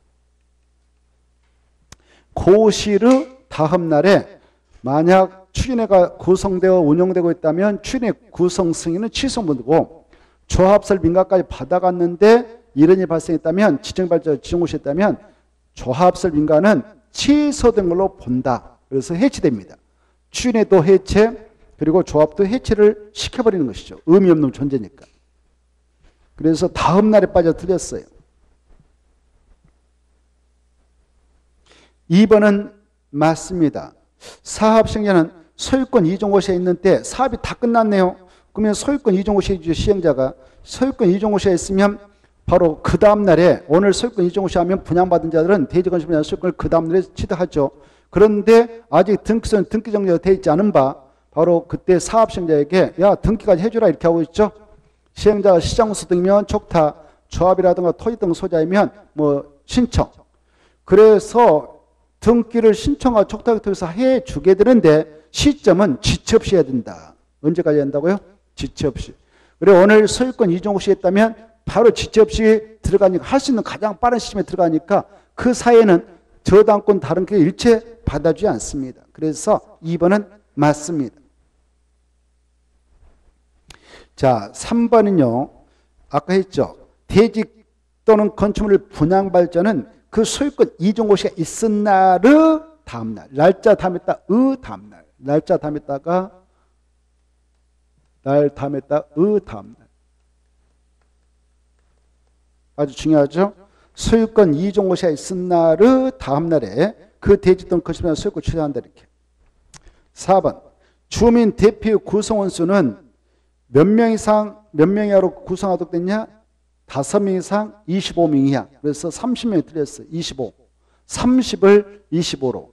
Speaker 1: 고시를 다음날에 만약 추진회가 구성되어 운영되고 있다면 추진회 구성 승인은 취소문이고 조합설 민가까지 받아갔는데 이런 일이 발생했다면 지정발자 지정고시했다면 조합설 민가는 취소된 걸로 본다. 그래서 해체됩니다. 추진회도 해체 그리고 조합도 해체를 시켜버리는 것이죠. 의미 없는 존재니까. 그래서 다음 날에 빠져들였어요. 이 번은 맞습니다. 사업시행자는 소유권 이종고시에 있는 때 사업이 다 끝났네요. 그러면 소유권 이종고시에 시행자가 소유권 이종고시에 있으면 바로 그 다음 날에 오늘 소유권 이종고시 하면 분양받은 자들은 대지건축 분야 소유권을 그 다음 날에 취득하죠. 그런데 아직 등기선 등기 정리가 되어 있지 않은 바 바로 그때 사업시행자에게 야 등기까지 해주라 이렇게 하고 있죠. 시행자가 시장공사 등이면 촉탁, 조합이라든가 토지 등 소자이면 뭐 신청. 그래서 등기를 신청하고 촉탁을 통해서 해주게 되는데 시점은 지체 없이 해야 된다. 언제까지 한다고요? 지체 없이. 그래 오늘 소유권 이종고시 했다면 바로 지체 없이 들어가니까 할 수 있는 가장 빠른 시점에 들어가니까 그 사이에는 저당권 다른 게 일체 받아주지 않습니다. 그래서 이 번은 맞습니다. 자, 삼 번은요. 아까 했죠. 대지 또는 건축물 분양발자는 그 소유권 이종고시가 있은 날의 다음날. 날짜 다음에 딱의 다음날. 날짜 다음에 따가 날 다음에 따의 다음날. 아주 중요하죠. 소유권 이종고시가 있은 날의 다음 날에 그 대지 또는 거시면 소유권 취소한다 이렇게. 사 번 주민 대표 구성원 수는 몇 명 이상 몇 명 이하로 구성하도록 됐냐? 다섯 명 이상 이십오 명 이하. 그래서 삼십 명이 틀렸어요. 이십오. 삼십을 이십오로.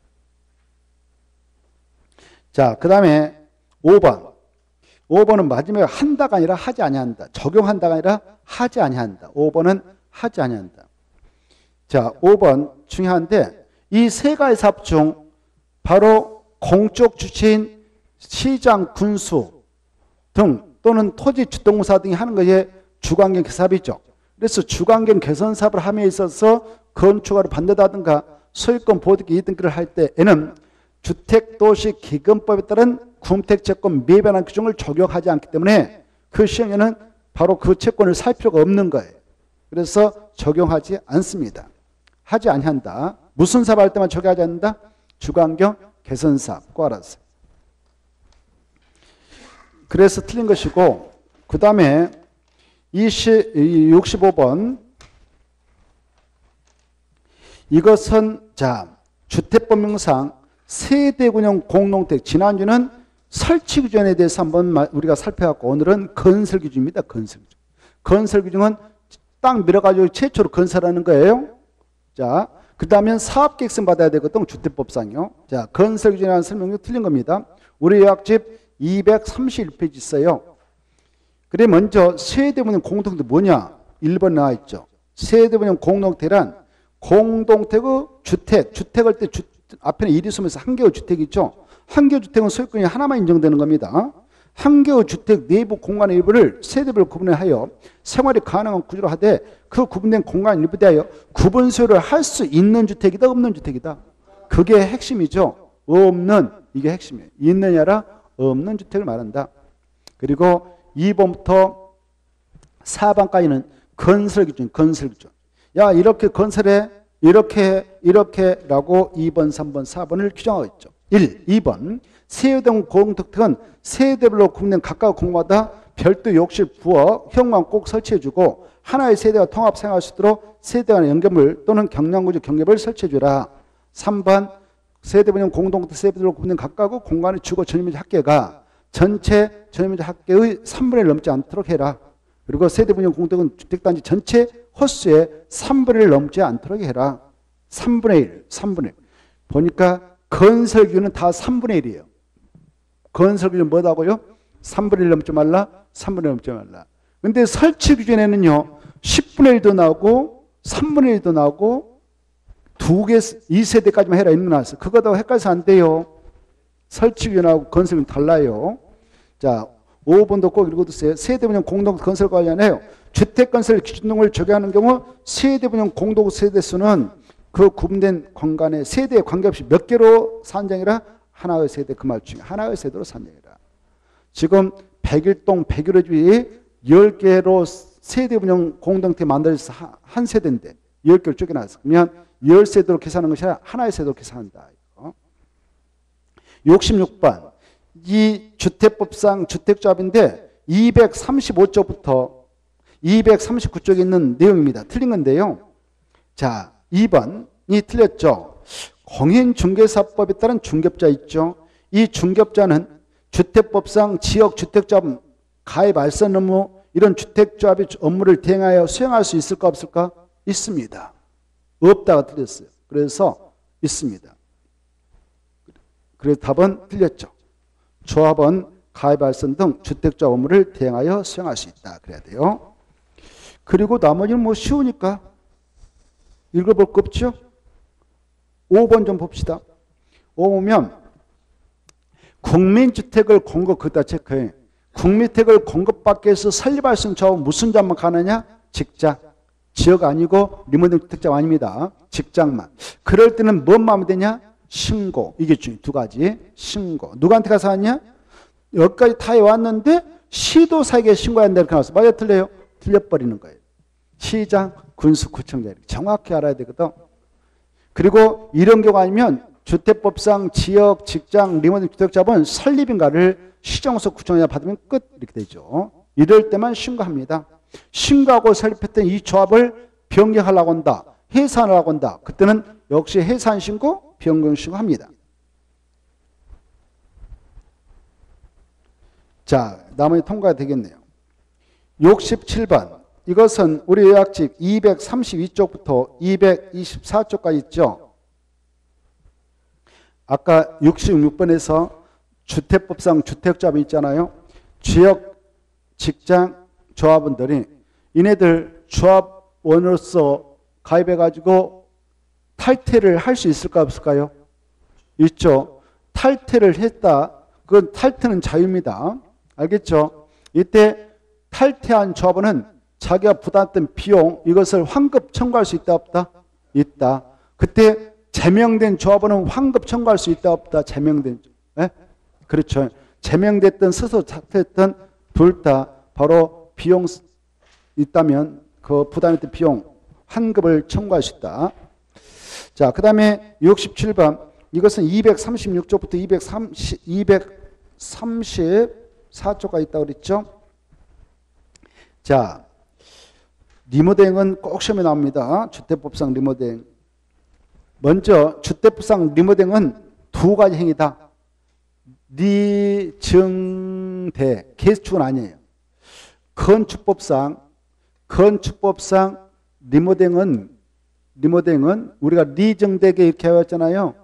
Speaker 1: 자, 그 다음에 오 번. 오 번은 마지막에 한다가 아니라 하지 아니한다. 적용한다가 아니라 하지 아니한다. 오 번은 하지 아니한다. 자, 오 번 중요한데 이 세 가지 사업 중 바로 공적 주체인 시장, 군수 등 또는 토지 주동사 등이 하는 것이 주관경 개선사업이죠. 그래서 주관경 개선 사업을 함에 있어서 건축허가를 받는다든가 소유권 보호등기 이등기를 할 때에는 주택도시기금법에 따른 군택채권 미변환 규정을 적용하지 않기 때문에 그 시행에는 바로 그 채권을 살 필요가 없는 거예요. 그래서 적용하지 않습니다. 하지 아니한다. 무슨 사업 할 때만 적용하지 않는다? 주관경 개선사업. 꼭 알았어요. 그래서 틀린 것이고, 그 다음에 육십오 번. 이것은 자 주택법령상 세대군용 공동택. 지난주는 설치규정에 대해서 한번 우리가 살펴봤고 오늘은 건설규정입니다. 건설규정. 건설규정은 땅 밀어가지고 최초로 건설하는 거예요. 자, 그 다음엔 사업계획서 받아야 되거든. 주택법상요. 자, 건설규정이라는 설명이 틀린 겁니다. 우리 요약집 이백삼십일 페이지 있어요. 그래 먼저 세대분양 공동택 뭐냐? 일 번 나와 있죠. 세대분양 공동택란 공동택의 주택, 주택할 때 주, 앞에는 일이 쓰면서 한 개의 주택이죠. 한 개의 주택은 소유권이 하나만 인정되는 겁니다. 한 개의 주택 내부 공간의 일부를 세대별로 구분하여 생활이 가능한 구조로 하되 그 구분된 공간 일부에 대하여 구분 소유를 할 수 있는 주택이다, 없는 주택이다. 그게 핵심이죠. 없는, 이게 핵심이에요. 있느냐라 없는 주택을 말한다. 그리고 이 번부터 사 번까지는 건설 기준, 건설 기준. 야, 이렇게 건설해, 이렇게, 이렇게라고 이 번, 삼 번, 사 번을 규정하고 있죠. 일, 이 번. 세대용 공동택은 세대별로 구분된 각각 공간마다 별도 욕실 부어 형만 꼭 설치해주고 하나의 세대가 통합 생활할 수 있도록 세대 간의 연결물 또는 경량구조 경계를 설치해주라. 삼 번. 세대분양 공동택 세대별로 구분된 각각의 공간의 주거 전유민지 합계가 전체 전유민지 합계의 삼분의 일 넘지 않도록 해라. 그리고 세대분양 공동택은 주택단지 전체 호수의 삼분의 일 넘지 않도록 해라. 삼분의 일, 삼분의 일. 보니까 건설규는 다 삼분의 일이에요. 건설규는 뭐다고요? 삼분의 일 넘지 말라, 삼분의 일 넘지 말라. 근데 설치규정에는요, 십분의 일도 나오고, 삼분의 일도 나오고, 두 개, 이 세대까지만 해라 이런 거 나왔어요. 그거도 헷갈려서 안 돼요. 설치규정하고 건설규는 달라요. 자, 오 번도 꼭 읽어두세요. 세대분양 공동 건설 관련해요. 주택건설 기준등을 적용하는 경우 세대분양 공동 세대수는 그 구분된 공간의 세대에 관계없이 몇 개로 산정이라 하나의 세대 그 말 중에 하나의 세대로 산정이라. 지금 백일 동 백일 호 집이 열 개로 세대분양 공동택 만들어서 한 세대인데 열 개를 쪼개놨어. 그러면 열 세대로 계산하는 것이 아니라 하나의 세대로 계산한다. 육십육 번. 이 주택법상 주택조합인데 이백삼십오 조부터 이백삼십구 쪽에 있는 내용입니다. 틀린 건데요. 자, 이 번이 틀렸죠. 공인중개사법에 따른 중개업자 있죠. 이 중개업자는 주택법상 지역주택조합 가입 알선 업무 이런 주택조합의 업무를 대행하여 수행할 수 있을까 없을까? 있습니다. 없다가 틀렸어요. 그래서 있습니다. 그래서 답은 틀렸죠. 조합원 가입 알선 등 주택조합 업무를 대행하여 수행할 수 있다. 그래야 돼요. 그리고 나머지는 뭐 쉬우니까 읽어볼 거 없죠? 오 번 좀 봅시다. 오 보면 국민주택을 공급, 그다 체크해. 국민주택을 공급받기 위해서 설립할 수 있는 조합은 무슨 조합만 가느냐? 직장. 지역 아니고 리모델링 주택조합 아닙니다. 직장만. 그럴 때는 뭔 마음이 되냐? 신고. 이게 중요해. 두 가지. 신고. 누구한테 가서 하냐? 여기까지 다 해왔는데 시도사에게 신고해야 한다. 이렇게 나왔어. 맞아, 틀려요? 틀려버리는 거예요. 시장, 군수, 구청장. 이렇게 정확히 알아야 되거든. 그리고 이런 경우 아니면 주택법상 지역, 직장, 리모델링 주택조합은 설립인가를 시정서 구청장 받으면 끝. 이렇게 되죠. 이럴 때만 신고합니다. 신고하고 설립했던 이 조합을 변경하려고 한다. 해산하려고 한다. 그때는 역시 해산신고, 변경신고합니다. 자, 나머지 통과가 되겠네요. 육십칠 번. 이것은 우리 요약집 이백삼십이 쪽부터 이백이십사 쪽까지 있죠. 아까 육십육 번에서 주택법상 주택조합이 있잖아요. 지역, 직장, 조합원들이 이네들 조합원으로서 가입해가지고 탈퇴를 할 수 있을까 없을까요? 있죠. 탈퇴를 했다. 그건 탈퇴는 자유입니다. 알겠죠? 이때 탈퇴한 조합원은 자기가 부담했던 비용 이것을 환급 청구할 수 있다 없다? 있다. 그때 제명된 조합원은 환급 청구할 수 있다 없다? 제명된 예? 그렇죠. 제명됐던 스스로 탈퇴했던 둘 다 바로 비용 있다면 그 부담했던 비용 환급을 청구할 수 있다. 자, 그 다음에 육십칠 번 이것은 이백삼십육 쪽부터 이백삼십, 이백삼십사 쪽까지 있다고 그랬죠. 자, 리모델링은 꼭 시험에 나옵니다. 주택법상 리모델링. 먼저 주택법상 리모델링은 두 가지 행위다. 리증대, 개수축은 아니에요. 건축법상, 건축법상 리모델링은, 리모델링은 우리가 리증대게 이렇게 해왔잖아요.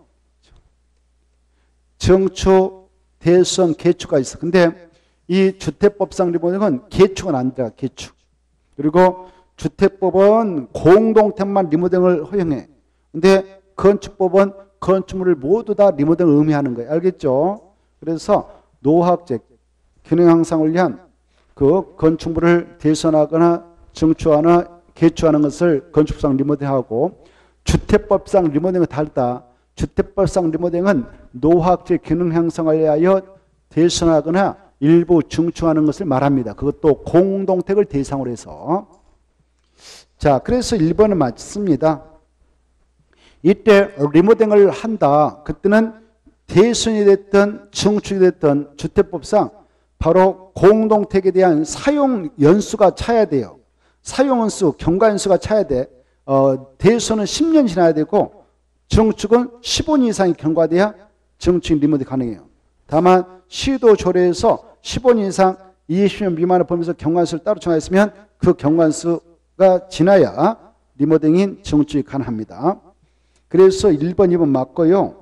Speaker 1: 정축, 대수성, 개축가 있어. 근데 이 주택법상 리모델링은 개축은 안 들어가, 개축. 그리고 주택법은 공동택만 리모델링을 허용해. 근데 건축법은 건축물을 모두 다 리모델링을 의미하는 거예요. 알겠죠? 그래서 노후학적 기능 향상을 위한 그 건축물을 대선하거나 증축하거나 개축하는 것을 건축법상 리모델링하고 주택법상 리모델링은 다르다. 주택법상 리모델링은 노후학적 기능 향상을 위하여 대선하거나 일부 증축하는 것을 말합니다. 그것도 공동택을 대상으로 해서. 자, 그래서 일 번은 맞습니다. 이때 리모델링을 한다. 그때는 대선이 됐든 증축이 됐든 주택법상 바로 공동택에 대한 사용 연수가 차야 돼요. 사용 연수, 경과 연수가 차야 돼. 어, 대선은 십 년 지나야 되고 증축은 십오 년 이상이 경과돼야 증축 리모델링 가능해요. 다만 시도 조례에서 십오 년 이상 이십 년 미만을 보면서 경관수를 따로 정하였으면 그 경관수가 지나야 리모델링인 증축이 가능합니다. 그래서 일 번, 이 번 맞고요.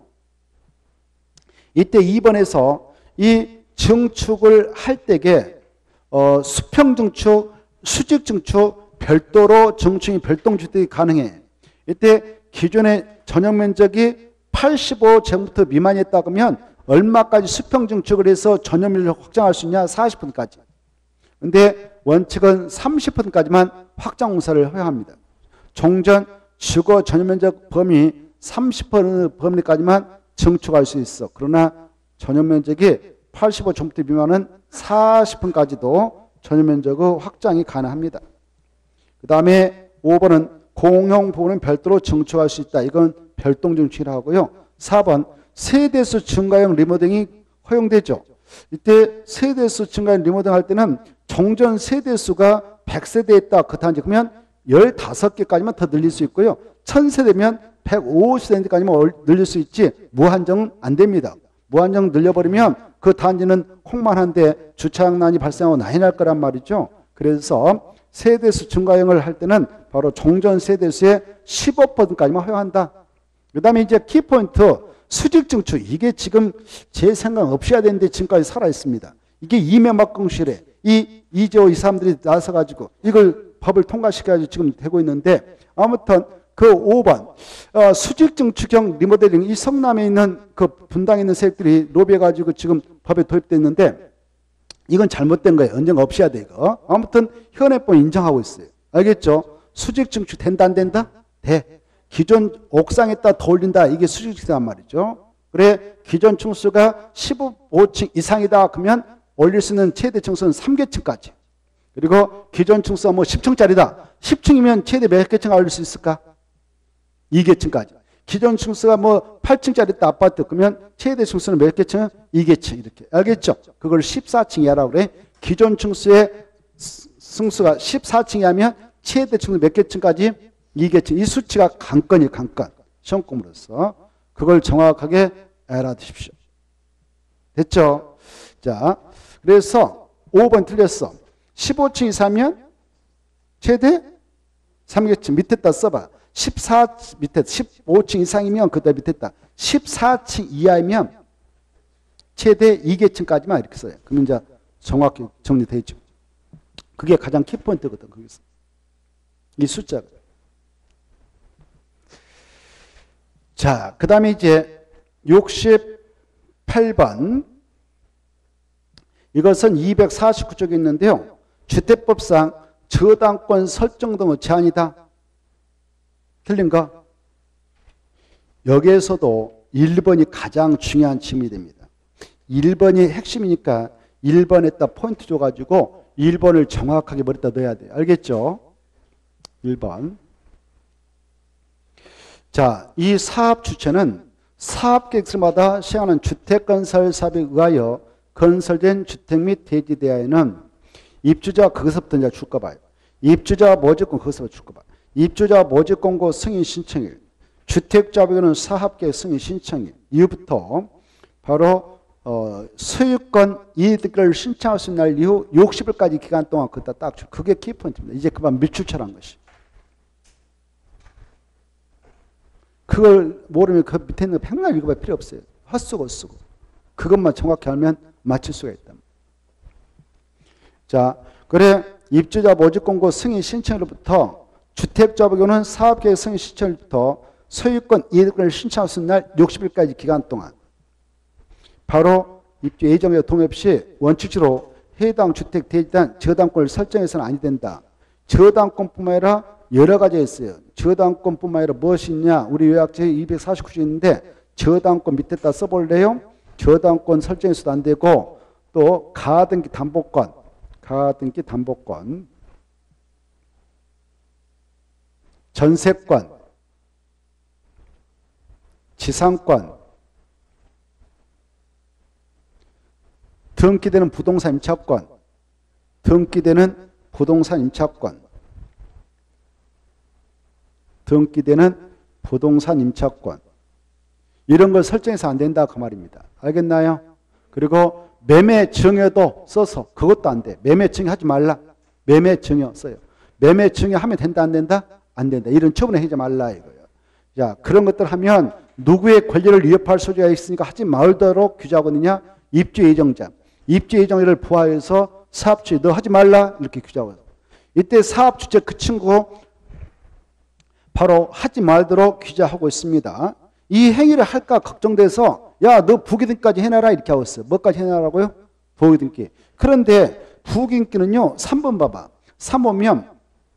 Speaker 1: 이때 이 번에서 이 증축을 할 때에 어, 수평 증축, 수직 증축 별도로 증축이 별동주택이 가능해. 이때 기존의 전용 면적이 팔십오 제곱미터 미만이었다 그러면 얼마까지 수평 증축을 해서 전용 면적을 확장할 수 있냐? 사십 퍼센트까지. 근데 원칙은 삼십 퍼센트까지만 확장 공사를 허용합니다. 종전 주거 전용 면적 범위 삼십 퍼센트 범위까지만 증축할 수 있어. 그러나 전용 면적이 팔십오 제곱미터 미만은 사십 퍼센트까지도 전용 면적의 확장이 가능합니다. 그 다음에 오 번은 공용 부분은 별도로 증축할 수 있다. 이건 별동 증축이라고 하고요. 사 번 세대수 증가형 리모델링이 허용되죠. 이때 세대수 증가형 리모델링 할 때는 종전 세대수가 백 세대 있다. 그렇다는지 그러면 열다섯 개까지만 더 늘릴 수 있고요. 천 세대면 백오십 세대까지만 늘릴 수 있지 무한정은 안 됩니다. 무한정 늘려버리면 그 단지는 홍만한데 주차장난이 발생하고 난리 날 거란 말이죠. 그래서 세대수 증가형을 할 때는 바로 종전 세대수의 십오 퍼센트까지만 허용한다. 그 다음에 이제 키포인트 수직 증축. 이게 지금 제 생각 없이 해야 되는데 지금까지 살아있습니다. 이게 이명박공실에 이 이재호 이 사람들이 나서가지고 이걸 법을 통과시켜가지고 지금 되고 있는데 아무튼 그 오 번 어, 수직 증축형 리모델링 이 성남에 있는 그 분당에 있는 세력들이 로비해가지고 지금 법에 도입됐는데 이건 잘못된 거예요. 언젠가 없이 해야 돼 이거. 아무튼 현행법 인정하고 있어요. 알겠죠? 수직 증축 된다 안 된다? 돼. 기존 옥상에다 더 올린다. 이게 수직 증축이란 말이죠. 그래 기존 층수가 십오 층 이상이다. 그러면 올릴 수 있는 최대 층수는 삼 개층까지. 그리고 기존 층수가 뭐 십 층짜리다. 십 층이면 최대 몇 개층 올릴 수 있을까? 이 개층까지. 기존 층수가 뭐 팔 층짜리 있다 아파트. 그러면 최대 층수는 몇 개층? 이 개층 이렇게. 알겠죠? 그걸 십사 층 이하라고 그래. 기존 층수의 승수가 십사 층이 하면 최대 층수 몇 개층까지? 두 개층. 이 수치가 관건이에요. 관건. 시험 공부로서. 그걸 정확하게 알아두십시오. 됐죠? 자, 그래서 오 번 틀렸어. 십오 층 이상이면 최대 삼 개층. 밑에다 써봐. 십사 밑에 십오 층 이상이면 그다음 밑에다 십사 층 이하이면 최대 두 개층까지만 이렇게 써요. 그러면 이제 정확히 정리되죠. 그게 가장 키포인트거든. 거기서 이 숫자가. 자, 그 다음에 이제 육십팔 번. 이것은 이백사십구 쪽에 있는데요. 주택법상 저당권 설정 등의 제한이다. 틀린가? 여기에서도 일 번이 가장 중요한 질문이 됩니다. 일 번이 핵심이니까 일 번에다 포인트 줘가지고 일 번을 정확하게 머리다 넣어야 돼요. 알겠죠? 일 번. 자, 이 사업 주체는 사업계획서마다 시행하는 주택건설 사업에 의하여 건설된 주택 및 대지 대하에는 입주자 거기서부터 이제 줄까 봐요. 입주자 모집권 거기서부터 줄까 봐요. 입주자 모집 공고 승인 신청일, 주택자에게는 사업계획 승인 신청일, 이후부터 바로 어, 소유권 이득을 신청할 수 있는 날 이후 육십 일까지 기간 동안 그다 딱 줄. 그게 키포인트입니다. 이제 그만 밀출처란 것이. 그걸 모르면 그 밑에 있는 거 백날 읽어볼 필요 없어요. 헛쓰고 헛쓰고. 그것만 정확히 알면 맞출 수가 있다. 자, 그래 입주자 모집 공고 승인 신청일부터 주택자에게는 사업계획 승인 신청일부터 소유권 이득을 신청할 수 있는 날 육십 일까지 기간 동안 바로 입주 예정에 동의 없이 원칙적으로 해당 주택 대지단 저당권을 설정해서는 아니 된다. 저당권뿐만 아니라 여러 가지가 있어요. 저당권뿐만 아니라 무엇이 있냐? 우리 요약제 이백사십구 조 있는데 저당권 밑에다 써볼래요? 저당권 설정해서도 안 되고 또 가등기 담보권, 가등기 담보권, 전세권, 지상권, 등기되는 부동산 임차권, 등기되는 부동산 임차권, 등기되는 부동산 임차권 이런 걸 설정해서 안 된다 그 말입니다. 알겠나요? 그리고 매매 증여도 써서 그것도 안 돼. 매매 증여하지 말라. 매매 증여 써요. 매매 증여하면 된다 안 된다? 안 된다. 이런 처분을 하지 말라 이거예요. 자, 그런 것들 하면 누구의 권리를 위협할 소지가 있으니까 하지 말도록 규정하거든요. 입주 예정자. 입주 예정자를 포함해서 사업주체 너 하지 말라 이렇게 규정하거든요. 이때 사업주체 그 친구 바로 하지 말도록 규정하고 있습니다. 이 행위를 할까 걱정돼서 야 너 부기등기까지 해놔라 이렇게 하고 있어요. 뭐까지 해놔라고요? 부기등기. 그런데 부기등기는요. 삼 번 봐봐. 삼 번면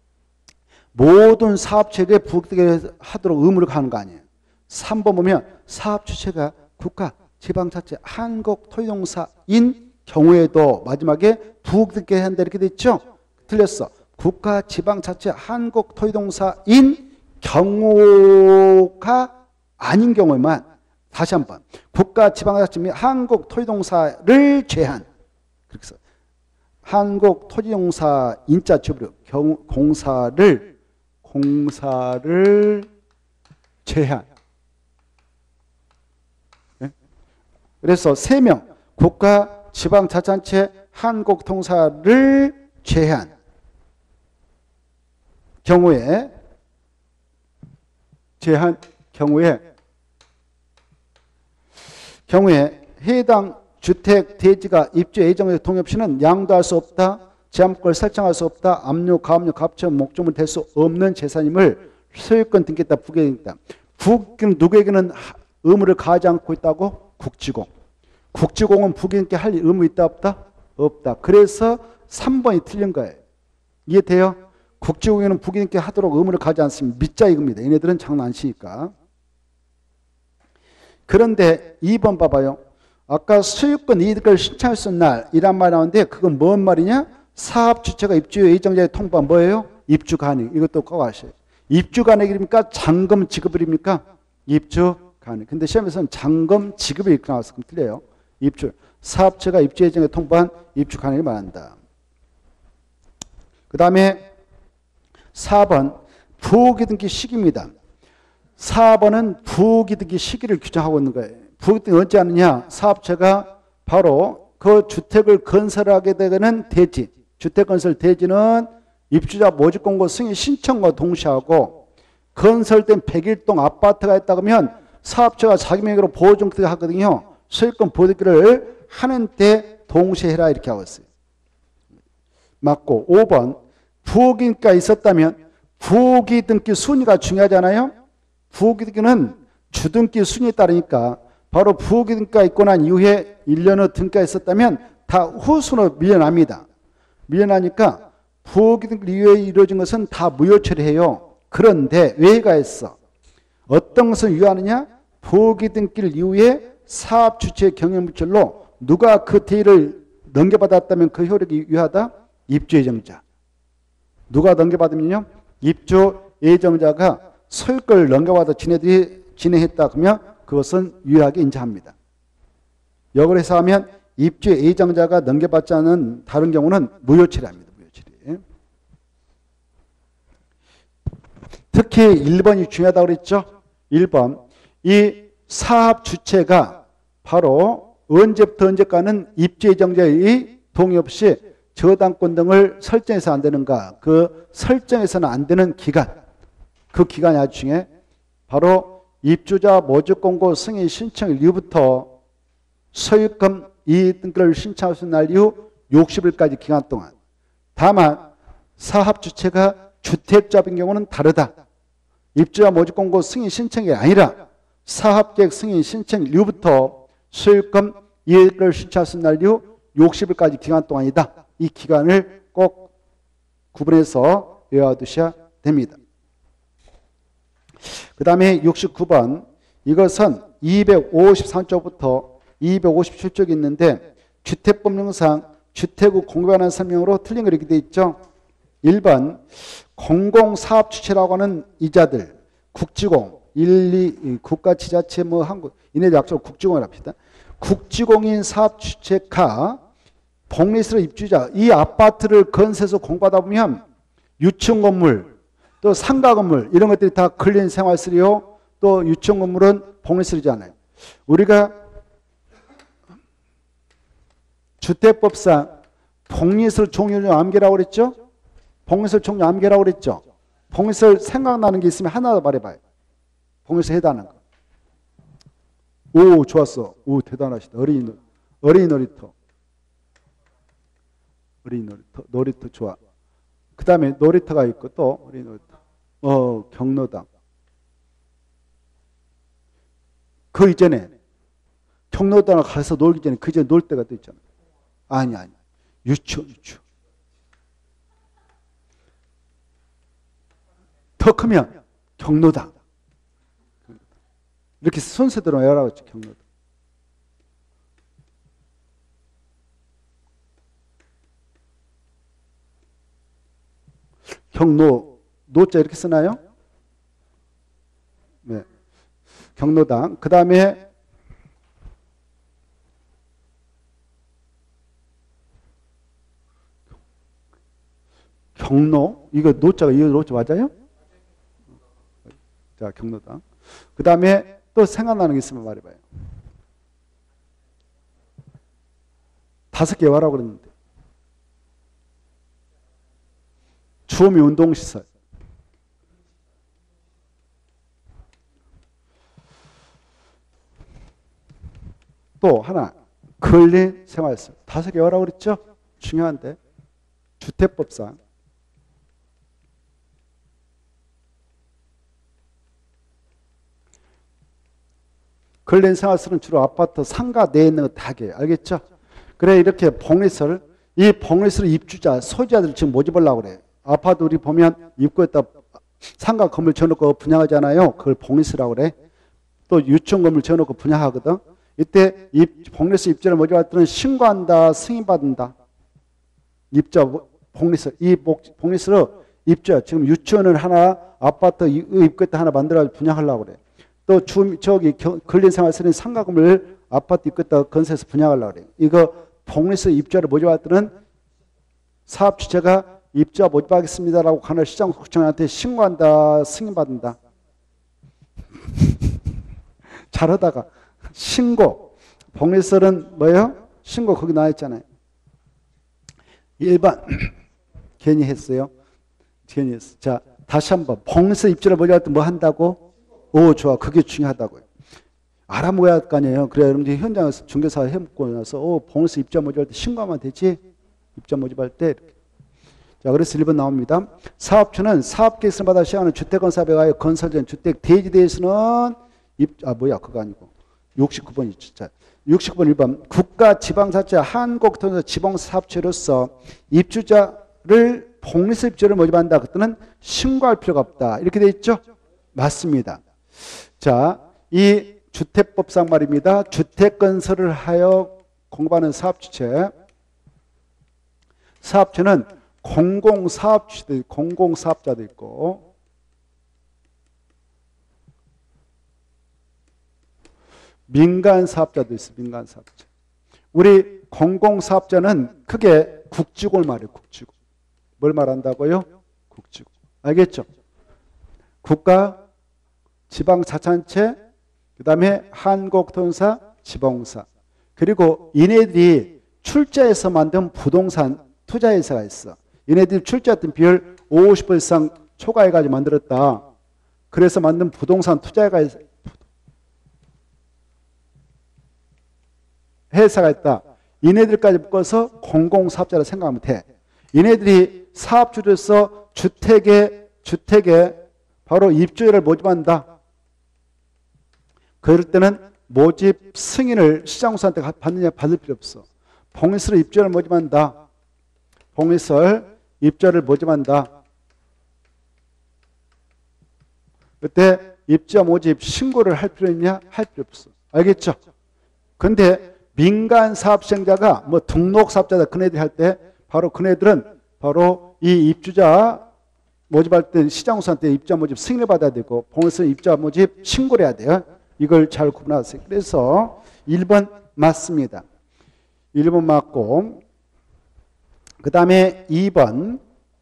Speaker 1: 모든 사업체에 부기등기 하도록 의무를 가는 거 아니에요. 삼 번 보면 사업주체가 국가, 지방자치, 한국토지공사인 경우에도 마지막에 부기등기 한다 이렇게 돼 있죠? 틀렸어. 국가, 지방자치, 한국토지공사인 경우가 아닌 경우에만 다시 한번 국가, 지방자치 및 한국토지공사를 제한 그렇게 써. 한국토지공사 인자 지급으로 경우 공사를 공사를 제한. 네? 그래서 세 명 국가, 지방자치단체, 한국통사를 제한 경우에 제한 경우에 경우에 해당 주택 대지가 입주 예정에 동의 없이는 양도할 수 없다. 제한권을 설정할 수 없다. 압류, 가압류, 갑청, 목적물 될 수 없는 재산임을 소유권 등기했다. 부기했다. 부기는 누구에게는 의무를 가하지 않고 있다고? 국지공. 국지공은 부기등기 할 의무 있다 없다? 없다. 그래서 삼 번이 틀린 거예요. 이해돼요? 국지공에는 부기등기 하도록 의무를 가하지 않습니다. 밑자 이겁니다. 얘네들은 장난 안 치니까. 그런데 이 번 봐봐요. 아까 소유권 이득을 신청할 수 있는 날 이란 말이 나오는데 그건 뭔 말이냐? 사업 주체가 입주 예정자의 통보가 뭐예요? 입주 간행. 이것도 꼭 아셔요. 입주 간행입니까? 잔금 지급일입니까? 입주 간행. 근데 시험에서는 잔금 지급이 이렇게 나와서 그럼 틀려요. 입주. 사업체가 입주 예정에 통보한 입주 간행을 말한다. 그 다음에 사 번 부기등기 시기입니다. 사 번은 부기등기 시기를 규정하고 있는 거예요. 부기등기 언제 하느냐? 사업체가 바로 그 주택을 건설하게 되는 대지, 주택건설 대지는 입주자 모집공고 승인 신청과 동시하고 건설된 백 일 동안 아파트가 있다 그러면 사업체가 자기 명의로 보호등기를 하거든요. 소유권 보호등기를 하는 때 동시에 해라 이렇게 하고 있어요. 맞고 오 번 부기등기가 있었다면 부기등기 순위가 중요하잖아요. 부기등기는 주등기 순위에 따르니까 바로 부기등기가 있고 난 이후에 일 년 후 등기가 있었다면 다 후순으로 밀려납니다. 밀려나니까 부기등기 이후에 이루어진 것은 다 무효 처리해요. 그런데 외가 있어. 어떤 것을 유효하느냐? 부기등기를 이후에 사업주체 경영물질로 누가 그 대의를 넘겨받았다면 그 효력이 유효하다? 입주예정자. 누가 넘겨받으면요? 입주예정자가 소유권을 넘겨받아 지네들이 진행했다 그러면 그것은 유효하게 인정합니다. 역을 해서 하면 입주예정자가 넘겨받지 않은 다른 경우는 무효처리합니다. 무효처리. 특히 일 번이 중요하다고 그랬죠. 일 번 이 사업 주체가 바로 언제부터 언제까지는 입주예정자의 동의 없이 저당권 등을 설정해서 안 되는가? 그 설정해서는 안 되는 기간, 그 기간이 아주 중요해. 바로 입주자 모집공고 승인 신청 이후부터 소유권 이익등기를 신청할 수 있는 날 이후 육십 일까지 기간 동안. 다만 사업 주체가 주택자인 경우는 다르다. 입주자 모집공고 승인 신청이 아니라 사업계획 승인 신청 이후부터 소유권 이익을 신청할 수 있는 날 이후 육십 일까지 기간 동안이다. 이 기간을 꼭 구분해서 외워두셔야 됩니다. 그 다음에 육십구 번 이것은 이백오십삼 조부터 이백오십칠 쪽이 있는데 주택법령상 주택의 공개관한 설명으로 틀린 거 이렇게 되어 있죠. 일 번 공공사업주체라고 하는 이자들 국지공 일, 이 국가 지자체 뭐 한국 이네들 약속으로 국지공을 합시다. 국지공인 사업주체가 복리스로 입주자 이 아파트를 건설해서 공부하다 보면 유층 건물 또 상가 건물 이런 것들이 다 근린 생활시설이요. 또 유층 건물은 복리스잖아요. 우리가 주택법상 복리시설 종류 암기라고 그랬죠. 복리시설 종류 암기라고 그랬죠. 복리시설 생각나는 게 있으면 하나 더 말해봐요. 복리시설 해당하는 거. 오 좋았어. 오 대단하시다. 어린이, 어린이 놀이터. 어린이 놀이터. 놀이터 좋아. 그 다음에 놀이터가 있고 또 어린이 놀이터. 어 경로당. 그 이전에 경로당을 가서 놀기 전에 그 전에 놀 때가 또 있잖아. 아니 아니. 유치원 유치원. 더 크면 경로당. 이렇게 순서대로 외우라고 했죠. 경로당. 경로, 노자 이렇게 쓰나요? 네. 경로당. 그 다음에 경로. 이거 노자가 이 노자 맞아요? 자, 경로당. 그 다음에 또 생각나는 게 있으면 말해봐요. 다섯 개 와라고 그랬는데. 주호미 운동시설. 또 하나. 근린 생활시설. 다섯 개 와라고 그랬죠? 중요한데. 주택법상. 근린 생활시설은 주로 아파트 상가 내에 있는 거 다 게 알겠죠? 그래 이렇게 복리시설, 이 복리시설 입주자, 소유자들 지금 모집하려고 그래. 아파트 우리 보면 입구에다 상가 건물 지어놓고 분양하잖아요. 그걸 복리시설이라고 그래. 또 유치원 건물 지어놓고 분양하거든. 이때 입, 복리시설 입주자를 모집할 때는 신고한다, 승인받는다. 입주자 복리시설, 이 복리시설 입주자 지금 유치원을 하나 아파트 입구에다 하나 만들어 분양하려고 그래. 또 주, 저기 근린생활시설인 상가 건물 아파트 입구에다 건설해서 분양하려고 그래. 이거 복리시설 입주자를 모집할 때는 사업 주체가 입주자 모집하겠습니다라고 관할 시장국장한테 신고한다, 승인받는다. 잘하다가 신고. 봉리설은 뭐예요? 신고 거기 나와 있잖아요. 일 번 괜히 했어요. 괜히 했어. 자, 다시 한번 봉리설 입주를 모집할 때 뭐 한다고? 오, 좋아. 그게 중요하다고요. 알아먹어야 할 거 아니에요. 그래, 여러분들이 현장에서 중개사 해먹고 나서 오, 봉리설 입주자 모집할 때 신고하면 되지? 입주자 모집할 때 이렇게. 자, 그래서 일 번 나옵니다. 사업주는 사업계획서를 받아 시행하는 주택건설업에 하여 건설된 주택 대지대에서는 입, 아, 뭐야, 그거 아니고. 육십구 번이 진짜. 육십구 번 일 번. 국가 지방사업체 한국통해서 지방사업체로서 입주자를 봉리설 입주를 모집한다. 그때는 신고할 필요가 없다. 이렇게 돼 있죠? 맞습니다. 자, 이 주택법상 말입니다. 주택건설을 하여 공급하는 사업주체. 사업주는 공공사업주도, 공공사업자도 있고, 민간사업자도 있어, 민간사업자. 우리 공공사업자는 크게 국지공을 말해요, 국지공. 뭘 말한다고요? 국지공. 알겠죠? 국가, 지방자치단체, 그 다음에 한국통사, 지방사. 그리고 얘네들이 출자해서 만든 부동산 투자회사가 있어. 얘네들이 출자했던 비율 오십 퍼센트 이상 초과해가지고 만들었다. 그래서 만든 부동산 투자회사가 있어. 회사가 있다. 얘네들까지 묶어서 공공사업자라 생각하면 돼. 얘네들이 사업주로서 주택에, 주택에 바로 입주자를 모집한다. 그럴 때는 모집 승인을 시장공사한테 받느냐, 받을 필요 없어. 봉리설 입주자를 모집한다. 봉리설 입주자를 모집한다. 그때 입주자 모집 신고를 할 필요 있냐? 할 필요 없어. 알겠죠? 근데 민간 사업시행자가 뭐 등록사업자다 그네들이 할 때 바로 그네들은 바로 이 입주자 모집할 때 시장공사한테 입주자 모집 승인을 받아야 되고 봉리설 입주자 모집 신고를 해야 돼요. 이걸 잘 구분하세요. 그래서 일 번 맞습니다. 일 번 맞고, 그 다음에 이 번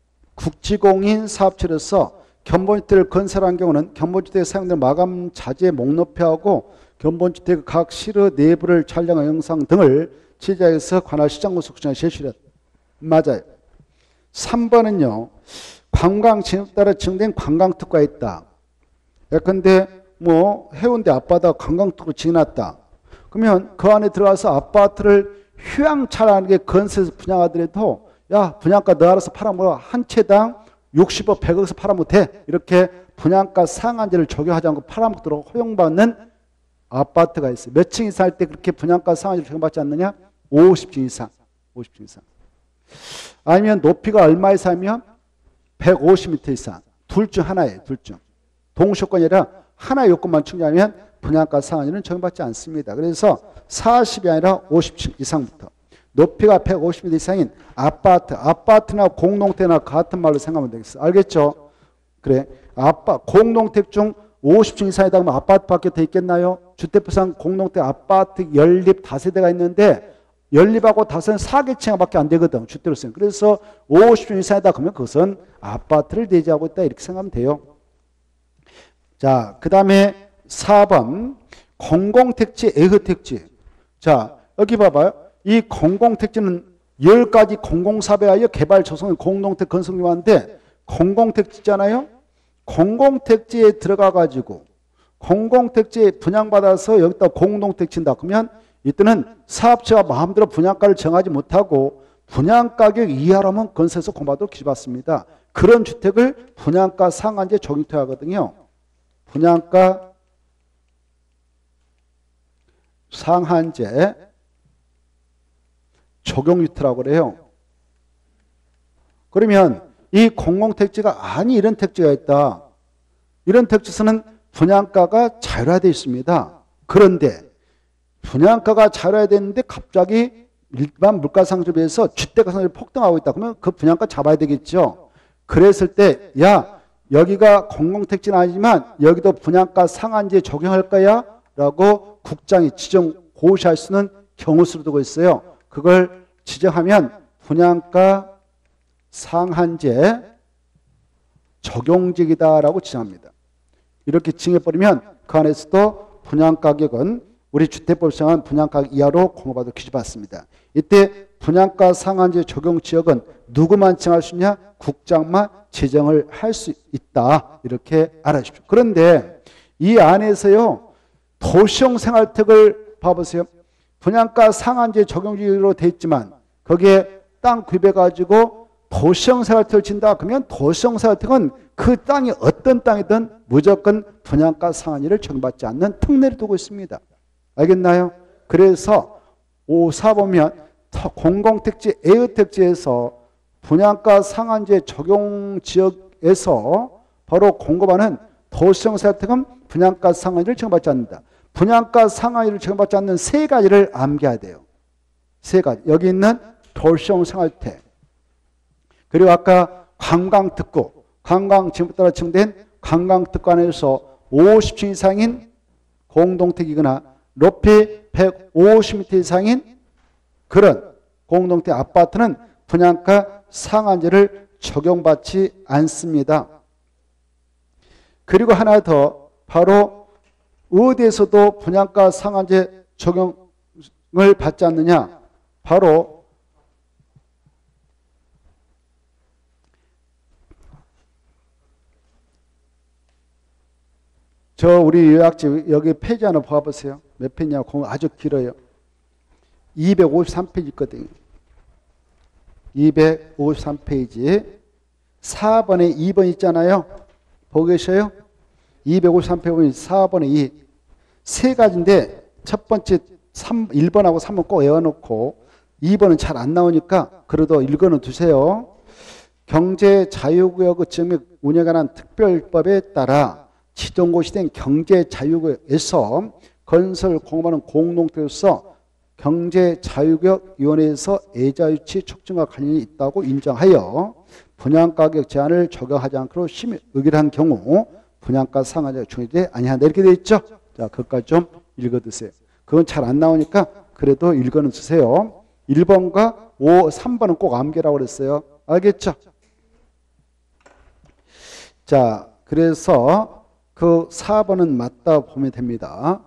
Speaker 1: 국지공인 사업체로서 견본주택을 건설한 경우는 견본주택에 사용되는 마감 자재 목록표하고 견본주택 각 실의 내부를 촬영한 영상 등을 제작해서 관할 시장공사에 제출했다. 맞아요. 삼 번은요. 관광 진입 따라 지정된 관광특구가 있다. 예컨대 뭐 해운대 앞바다 관광특구 지어놨다. 그러면 그 안에 들어가서 아파트를 휴양차라는 건설해서 분양하더라도 야 분양가 너 알아서 팔아먹어. 한 채당 육십억 백억에서 팔아먹어도 돼. 이렇게 분양가 상한제를 적용하지 않고 팔아먹도록 허용받는 아파트가 있어요. 몇 층 이상 할 때 그렇게 분양가 상한제를 적용받지 않느냐? 오십 층 이상. 오십 층 이상. 아니면 높이가 얼마 이상이면 백오십 미터 이상. 둘 중 하나예요. 둘 중. 동시효건이 아니라 하나의 요건만 충족하면 분양가 상한제는 적용받지 않습니다. 그래서 사십이 아니라 오십 층 이상부터. 높이가 백오십 미터 이상인 아파트. 아파트나 공동택나 같은 말로 생각하면 되겠어. 알겠죠? 그래. 아파, 공동택 중 오십 층 이상이다 그러면 아파트밖에 더 있겠나요? 주택부상 공동택 아파트 연립 다세대가 있는데 연립하고 다세대는 사 개층밖에 안 되거든. 주택으로서는. 그래서 오십 층 이상이다 그러면 그것은 아파트를 대지하고 있다. 이렇게 생각하면 돼요. 자, 그 다음에 사 번 공공택지, 애허택지. 자, 여기 봐봐요. 이 공공택지는 열 가지 공공사업에 하여 개발 조성의 공동택 건설이 왔는데 공공택지잖아요. 공공택지에 들어가가지고 공공택지에 분양받아서 여기다 공동택지인다. 그러면 이때는 사업체가 마음대로 분양가를 정하지 못하고 분양가격 이하라면 건설에서 공부하도록 기재받습니다. 그런 주택을 분양가 상한제 적용토 하거든요. 분양가 상한제 적용유토라고 그래요. 그러면 이 공공택지가 아니 이런 택지가 있다. 이런 택지에서는 분양가가 자율화되어 있습니다. 그런데 분양가가 자율화되는데 갑자기 일반 물가상승에 비해서 주택가상승이 폭등하고 있다. 그러면 그 분양가 잡아야 되겠죠. 그랬을 때 야 여기가 공공택지는 아니지만 여기도 분양가 상한제 적용할 거야? 라고 국장이 지정 고시할 수 있는 경우 수를 두고 있어요. 그걸 지정하면 분양가 상한제 적용직이다라고 지정합니다. 이렇게 지정해버리면 그 안에서도 분양가격은 우리 주택법상은 분양가격 이하로 공급받아 규제받습니다. 이때 분양가 상한제 적용 지역은 누구만 지정할 수 있냐? 국장만 지정을 할 수 있다. 이렇게 알아주십시오. 그런데 이 안에서요, 도시형 생활택을 봐보세요. 분양가 상한제 적용지로 돼 있지만 거기에 땅 구입해가지고 도시형 생활택을 진다. 그러면 도시형 생활택은 그 땅이 어떤 땅이든 무조건 분양가 상한제를 적용받지 않는 특례를 두고 있습니다. 알겠나요? 그래서 오 사 보면 공공택지, A택지에서 분양가 상한제 적용 지역에서 바로 공급하는 도시형 생활택은 분양가 상한제를 적용받지 않는다. 분양가 상한제를 적용받지 않는 세 가지를 암기해야 돼요. 세 가지. 여기 있는 도시형 생활택. 그리고 아까 관광특구, 관광 지역에 따라 지정된 관광특구 안에서 오십 층 이상인 공동택이거나 높이 백오십 미터 이상인 그런 공동택 아파트는 분양가 상한제를 적용받지 않습니다. 그리고 하나 더, 바로 어디에서도 분양가 상한제 적용을 받지 않느냐? 바로 저 우리 요약집 여기 페이지 하나 봐보세요. 몇 페이지냐고. 아주 길어요. 이백오십삼 페이지 있거든요. 이백오십삼 페이지 사 번에 이 번 있잖아요. 보고 계셔요? 이백오십삼 페이지 보면 사 번에 이. 세 가지인데 첫 번째 삼, 일 번하고 삼 번 꼭 외워놓고 이 번은 잘 안 나오니까 그래도 읽어는 두세요. 경제자유구역 지역 운영에 관한 특별법에 따라 지정고시 된 경제자유구역에서 건설 공급하는 공동택으로서 경제자유구역위원회에서 애자유치 촉진과 관련이 있다고 인정하여 분양가격 제한을 적용하지 않기로 심의 의결한 경우 분양가 상한제가 적용되지 아니한다. 이렇게 되어 있죠. 자, 그것까지 좀 읽어두세요. 그건 잘 안 나오니까 그래도 읽어는 주세요. 일 번과 오, 삼 번은 꼭 암기라고 그랬어요. 알겠죠? 자, 그래서 그 사 번은 맞다 보면 됩니다.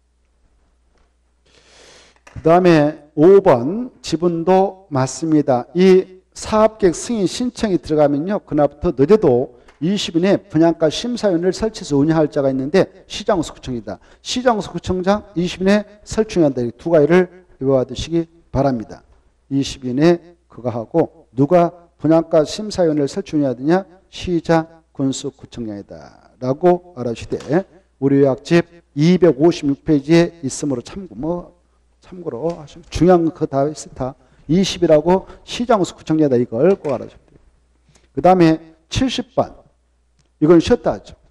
Speaker 1: 그 다음에 오 번 지분도 맞습니다. 이 사업계획 승인 신청이 들어가면요, 그날부터 늦어도 이십 일 내에 분양가 심사위원회를 설치해서 운영할 자가 있는데 시장구청이다. 시장구청장 이십 일 내에 설치해야 한다. 두 가지를 외워두시기 바랍니다. 이십 일 내에 그거 하고 누가 분양가 심사위원회를 설치해야 되냐? 시장군수구청장이다 라고 알아주시되 우리 요약집 이백오십육 페이지에 있으므로 참고 뭐 참고로 하시면 중요한 거 다 있다. 이십이라고 시장구청장이다. 이걸 꼭 알아주셔야 돼요. 그 다음에 칠십 번 이건 쉬었다 하죠.